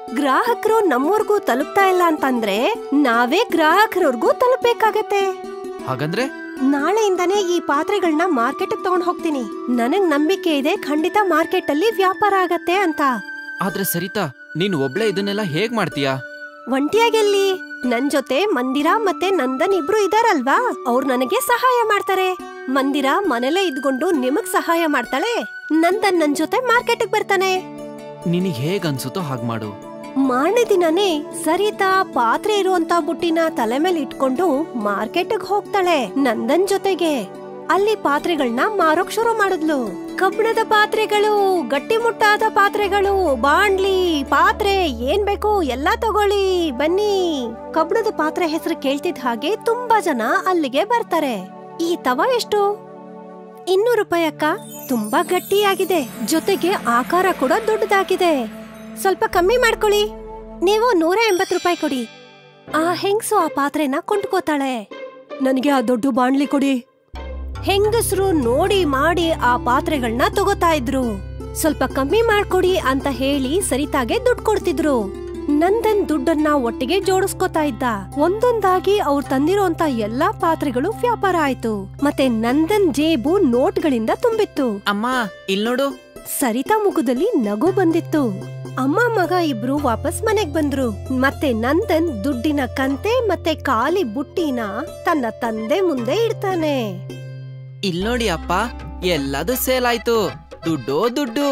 ಗ್ರಾಹಕರು ನಮ್ಮವರ್ಗೂ ತಲುಪ್ತಾ ಇಲ್ಲ ಅಂತಂದ್ರೆ ನಾವೇ ಗ್ರಾಹಕರವ್ರಿಗೂ ತಲುಪಬೇಕಾಗತ್ತೆ.
ಹಾಗಂದ್ರೆ
ನಾಳೆಯಿಂದಾನೇ ಈ ಪಾತ್ರೆಗಳನ್ನ ಮಾರ್ಕೆಟ್ ತಗೊಂಡ್ ಹೋಗ್ತೀನಿ. ನನಗ್ ನಂಬಿಕೆ ಇದೆ ಖಂಡಿತ ಮಾರ್ಕೆಟ್ ಅಲ್ಲಿ ವ್ಯಾಪಾರ ಆಗತ್ತೆ ಅಂತ.
ಆದ್ರೆ ಸರಿತಾ, ನೀನ್ ಒಬ್ಳೆ ಇದನ್ನೆಲ್ಲ ಹೇಗ್ ಮಾಡ್ತೀಯಾ?
ಒಂಟಿಯಾಗೆಲ್ಲಿ? ನನ್ ಜೊತೆ ಮಂದಿರ ಮತ್ತೆ ನಂದನ್ ಇಬ್ರು ಇದಾರಲ್ವಾ, ಅವ್ರು ನನಗೆ ಸಹಾಯ ಮಾಡ್ತಾರೆ. ಮಂದಿರ ಮನೇಲೆ ಇದ್ಕೊಂಡು ನಿಮಗ್ ಸಹಾಯ ಮಾಡ್ತಾಳೆ, ನಂದನ್ ನನ್ ಜೊತೆ ಮಾರ್ಕೆಟ್ ಬರ್ತಾನೆ.
ನಿನಗ್ ಹೇಗ್ ಅನ್ಸುತ್ತೋ ಹಾಗ್ ಮಾಡು.
ಮಾರನೇ ದಿನನೇ ಸರಿತಾ ಪಾತ್ರೆ ಇರುವಂತ ಬುಟ್ಟಿನ ತಲೆ ಮೇಲೆ ಇಟ್ಕೊಂಡು ಮಾರ್ಕೆಟ್ಗೆ ಹೋಗ್ತಾಳೆ ನಂದನ್ ಜೊತೆಗೆ. ಅಲ್ಲಿ ಪಾತ್ರೆಗಳನ್ನ ಮಾರೋಕ್ ಶುರು ಮಾಡಿದ್ಲು. ಕಬ್ಬಿಣದ ಪಾತ್ರೆಗಳು, ಗಟ್ಟಿಮುಟ್ಟಾದ ಪಾತ್ರೆಗಳು, ಬಾಂಡ್ಲಿ, ಪಾತ್ರೆ ಏನ್ ಬೇಕು ಎಲ್ಲಾ ತಗೊಳ್ಳಿ ಬನ್ನಿ. ಕಬ್ಬಿಣದ ಪಾತ್ರೆ ಹೆಸರು ಕೇಳ್ತಿದ್ ಹಾಗೆ ತುಂಬಾ ಜನ ಅಲ್ಲಿಗೆ ಬರ್ತಾರೆ. ಈ ತವ ಎಷ್ಟು? ಇನ್ನೂರು ರೂಪಾಯಿ ಅಕ್ಕ. ತುಂಬಾ ಗಟ್ಟಿಯಾಗಿದೆ, ಜೊತೆಗೆ ಆಕಾರ ಕೂಡ ದೊಡ್ಡದಾಗಿದೆ. ಸ್ವಲ್ಪ ಕಮ್ಮಿ ಮಾಡ್ಕೊಳ್ಳಿ. ನೀವು ನೂರ ಎಂಬತ್ ರೂಪಾಯಿ ಕೊಡಿ. ಆ ಹೆಂಗಸು ಆ ಪಾತ್ರೆನ ಕೊಂಡ್ಕೋತಾಳೆ. ನನಗೆ ಆ ದೊಡ್ಡ ಬಾಂಡ್ಲಿ ಕೊಡಿ. ಹೆಂಗಸರು ನೋಡಿ ಮಾಡಿ ಆ ಪಾತ್ರೆಗಳನ್ನ ತಗೋತಾ ಇದ್ರು. ಸ್ವಲ್ಪ ಕಮ್ಮಿ ಮಾಡ್ಕೊಡಿ ಅಂತ ಹೇಳಿ ಸರಿತಾಗೆ ದುಡ್ಡು ಕೊಡ್ತಿದ್ರು. ನಂದನ್ ದುಡ್ಡನ್ನ ಒಟ್ಟಿಗೆ ಜೋಡಿಸ್ಕೋತಾ ಇದ್ದ. ಒಂದೊಂದಾಗಿ ಅವ್ರು ತಂದಿರೋಂತ ಎಲ್ಲಾ ಪಾತ್ರೆಗಳು ವ್ಯಾಪಾರ ಆಯ್ತು. ಮತ್ತೆ ನಂದನ್ ಜೇಬು ನೋಟ್ಗಳಿಂದ ತುಂಬಿತ್ತು.
ಅಮ್ಮ ಇಲ್ ನೋಡು.
ಸರಿತಾ ಮುಖದಲ್ಲಿ ನಗು ಬಂದಿತ್ತು. ಅಮ್ಮ ಮಗ ಇಬ್ರು ವಾಪಸ್ ಮನೆಗ್ ಬಂದ್ರು. ಮತ್ತೆ ನಂದನ್ ದುಡ್ಡಿನ ಕಂತೆ ಮತ್ತೆ ಖಾಲಿ ಬುಟ್ಟಿನ ತನ್ನ ತಂದೆ ಮುಂದೆ ಇಡ್ತಾನೆ.
ಇಲ್ ನೋಡಿ ಅಪ್ಪ, ಎಲ್ಲದು ಸೇಲ್ ಆಯ್ತು. ದುಡ್ಡು ದುಡ್ಡು.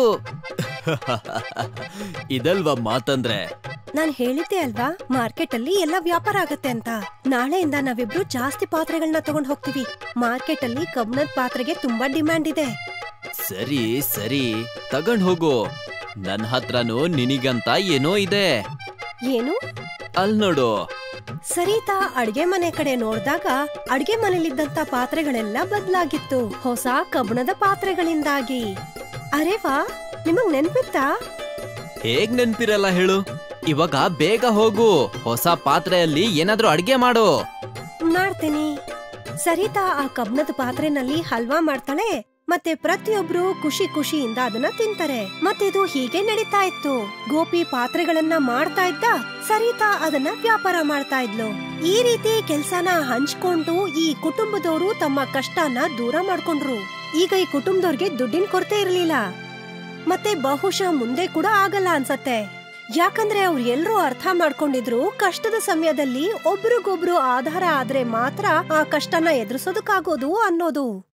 ಇದಲ್ವಾ ಮಾತಂದ್ರೆ?
ನಾನ್ ಹೇಳಿದ್ದೆ ಅಲ್ವಾ ಮಾರ್ಕೆಟ್ ಅಲ್ಲಿ ಎಲ್ಲ ವ್ಯಾಪಾರ ಆಗತ್ತೆ ಅಂತ. ನಾಳೆಯಿಂದ ನಾವಿಬ್ರು ಜಾಸ್ತಿ ಪಾತ್ರೆಗಳನ್ನ ತಗೊಂಡ್ ಹೋಗ್ತೀವಿ. ಮಾರ್ಕೆಟ್ ಅಲ್ಲಿ ಕಬ್ಬಿಣದ ಪಾತ್ರೆಗೆ ತುಂಬಾ ಡಿಮ್ಯಾಂಡ್ ಇದೆ.
ಸರಿ ಸರಿ, ತಗೊಂಡ್ ಹೋಗು. ನನ್ ಹತ್ರನೂ ನಿನಿಗಂತ ಏನೋ ಇದೆ.
ಏನು?
ಅಲ್ ನೋಡು.
ಸರಿತಾ ಅಡ್ಗೆ ಮನೆ ಕಡೆ ನೋಡ್ದಾಗ ಅಡ್ಗೆ ಮನೇಲಿದ್ದಂತ ಪಾತ್ರೆಗಳೆಲ್ಲ ಬದ್ಲಾಗಿತ್ತು, ಹೊಸ ಕಬ್ಬಿಣದ ಪಾತ್ರೆಗಳಿಂದಾಗಿ. ಅರೆ ವಾ, ನಿಮಗ್ ನೆನ್ಪಿತ್ತಾ?
ಹೇಗ್ ನೆನ್ಪಿರಲ್ಲ ಹೇಳು. ಇವಾಗ ಬೇಗ ಹೋಗು, ಹೊಸ ಪಾತ್ರೆಯಲ್ಲಿ ಏನಾದ್ರೂ ಅಡ್ಗೆ ಮಾಡು.
ಮಾಡ್ತೀನಿ. ಸರಿತಾ ಆ ಕಬ್ಬಿಣದ ಪಾತ್ರೆನಲ್ಲಿ ಹಲ್ವಾ ಮಾಡ್ತಾಳೆ. ಮತ್ತೆ ಪ್ರತಿಯೊಬ್ರು ಖುಷಿ ಖುಷಿಯಿಂದ ಅದನ್ನ ತಿಂತಾರೆ. ಮತ್ತಿದು ಹೀಗೆ ನಡೀತಾ ಇತ್ತು. ಗೋಪಿ ಪಾತ್ರೆಗಳನ್ನ ಮಾಡ್ತಾ ಇದ್ದ, ಸರಿತಾ ಅದನ್ನ ವ್ಯಾಪಾರ ಮಾಡ್ತಾ ಇದ್ಲು. ಈ ರೀತಿ ಕೆಲ್ಸನ ಹಂಚ್ಕೊಂಡು ಈ ಕುಟುಂಬದವರು ತಮ್ಮ ಕಷ್ಟನ ದೂರ ಮಾಡ್ಕೊಂಡ್ರು. ಈಗ ಈ ಕುಟುಂಬದವ್ರಿಗೆ ದುಡ್ಡಿನ ಕೊರತೆ ಇರ್ಲಿಲ್ಲ, ಮತ್ತೆ ಬಹುಶಃ ಮುಂದೆ ಕೂಡ ಆಗಲ್ಲ ಅನ್ಸತ್ತೆ. ಯಾಕಂದ್ರೆ ಅವ್ರು ಎಲ್ರೂ ಅರ್ಥ ಮಾಡ್ಕೊಂಡಿದ್ರು, ಕಷ್ಟದ ಸಮಯದಲ್ಲಿ ಒಬ್ರಿಗೊಬ್ರು ಆಧಾರ ಆದ್ರೆ ಮಾತ್ರ ಆ ಕಷ್ಟನ ಎದುರಿಸೋದಕ್ಕಾಗೋದು ಅನ್ನೋದು.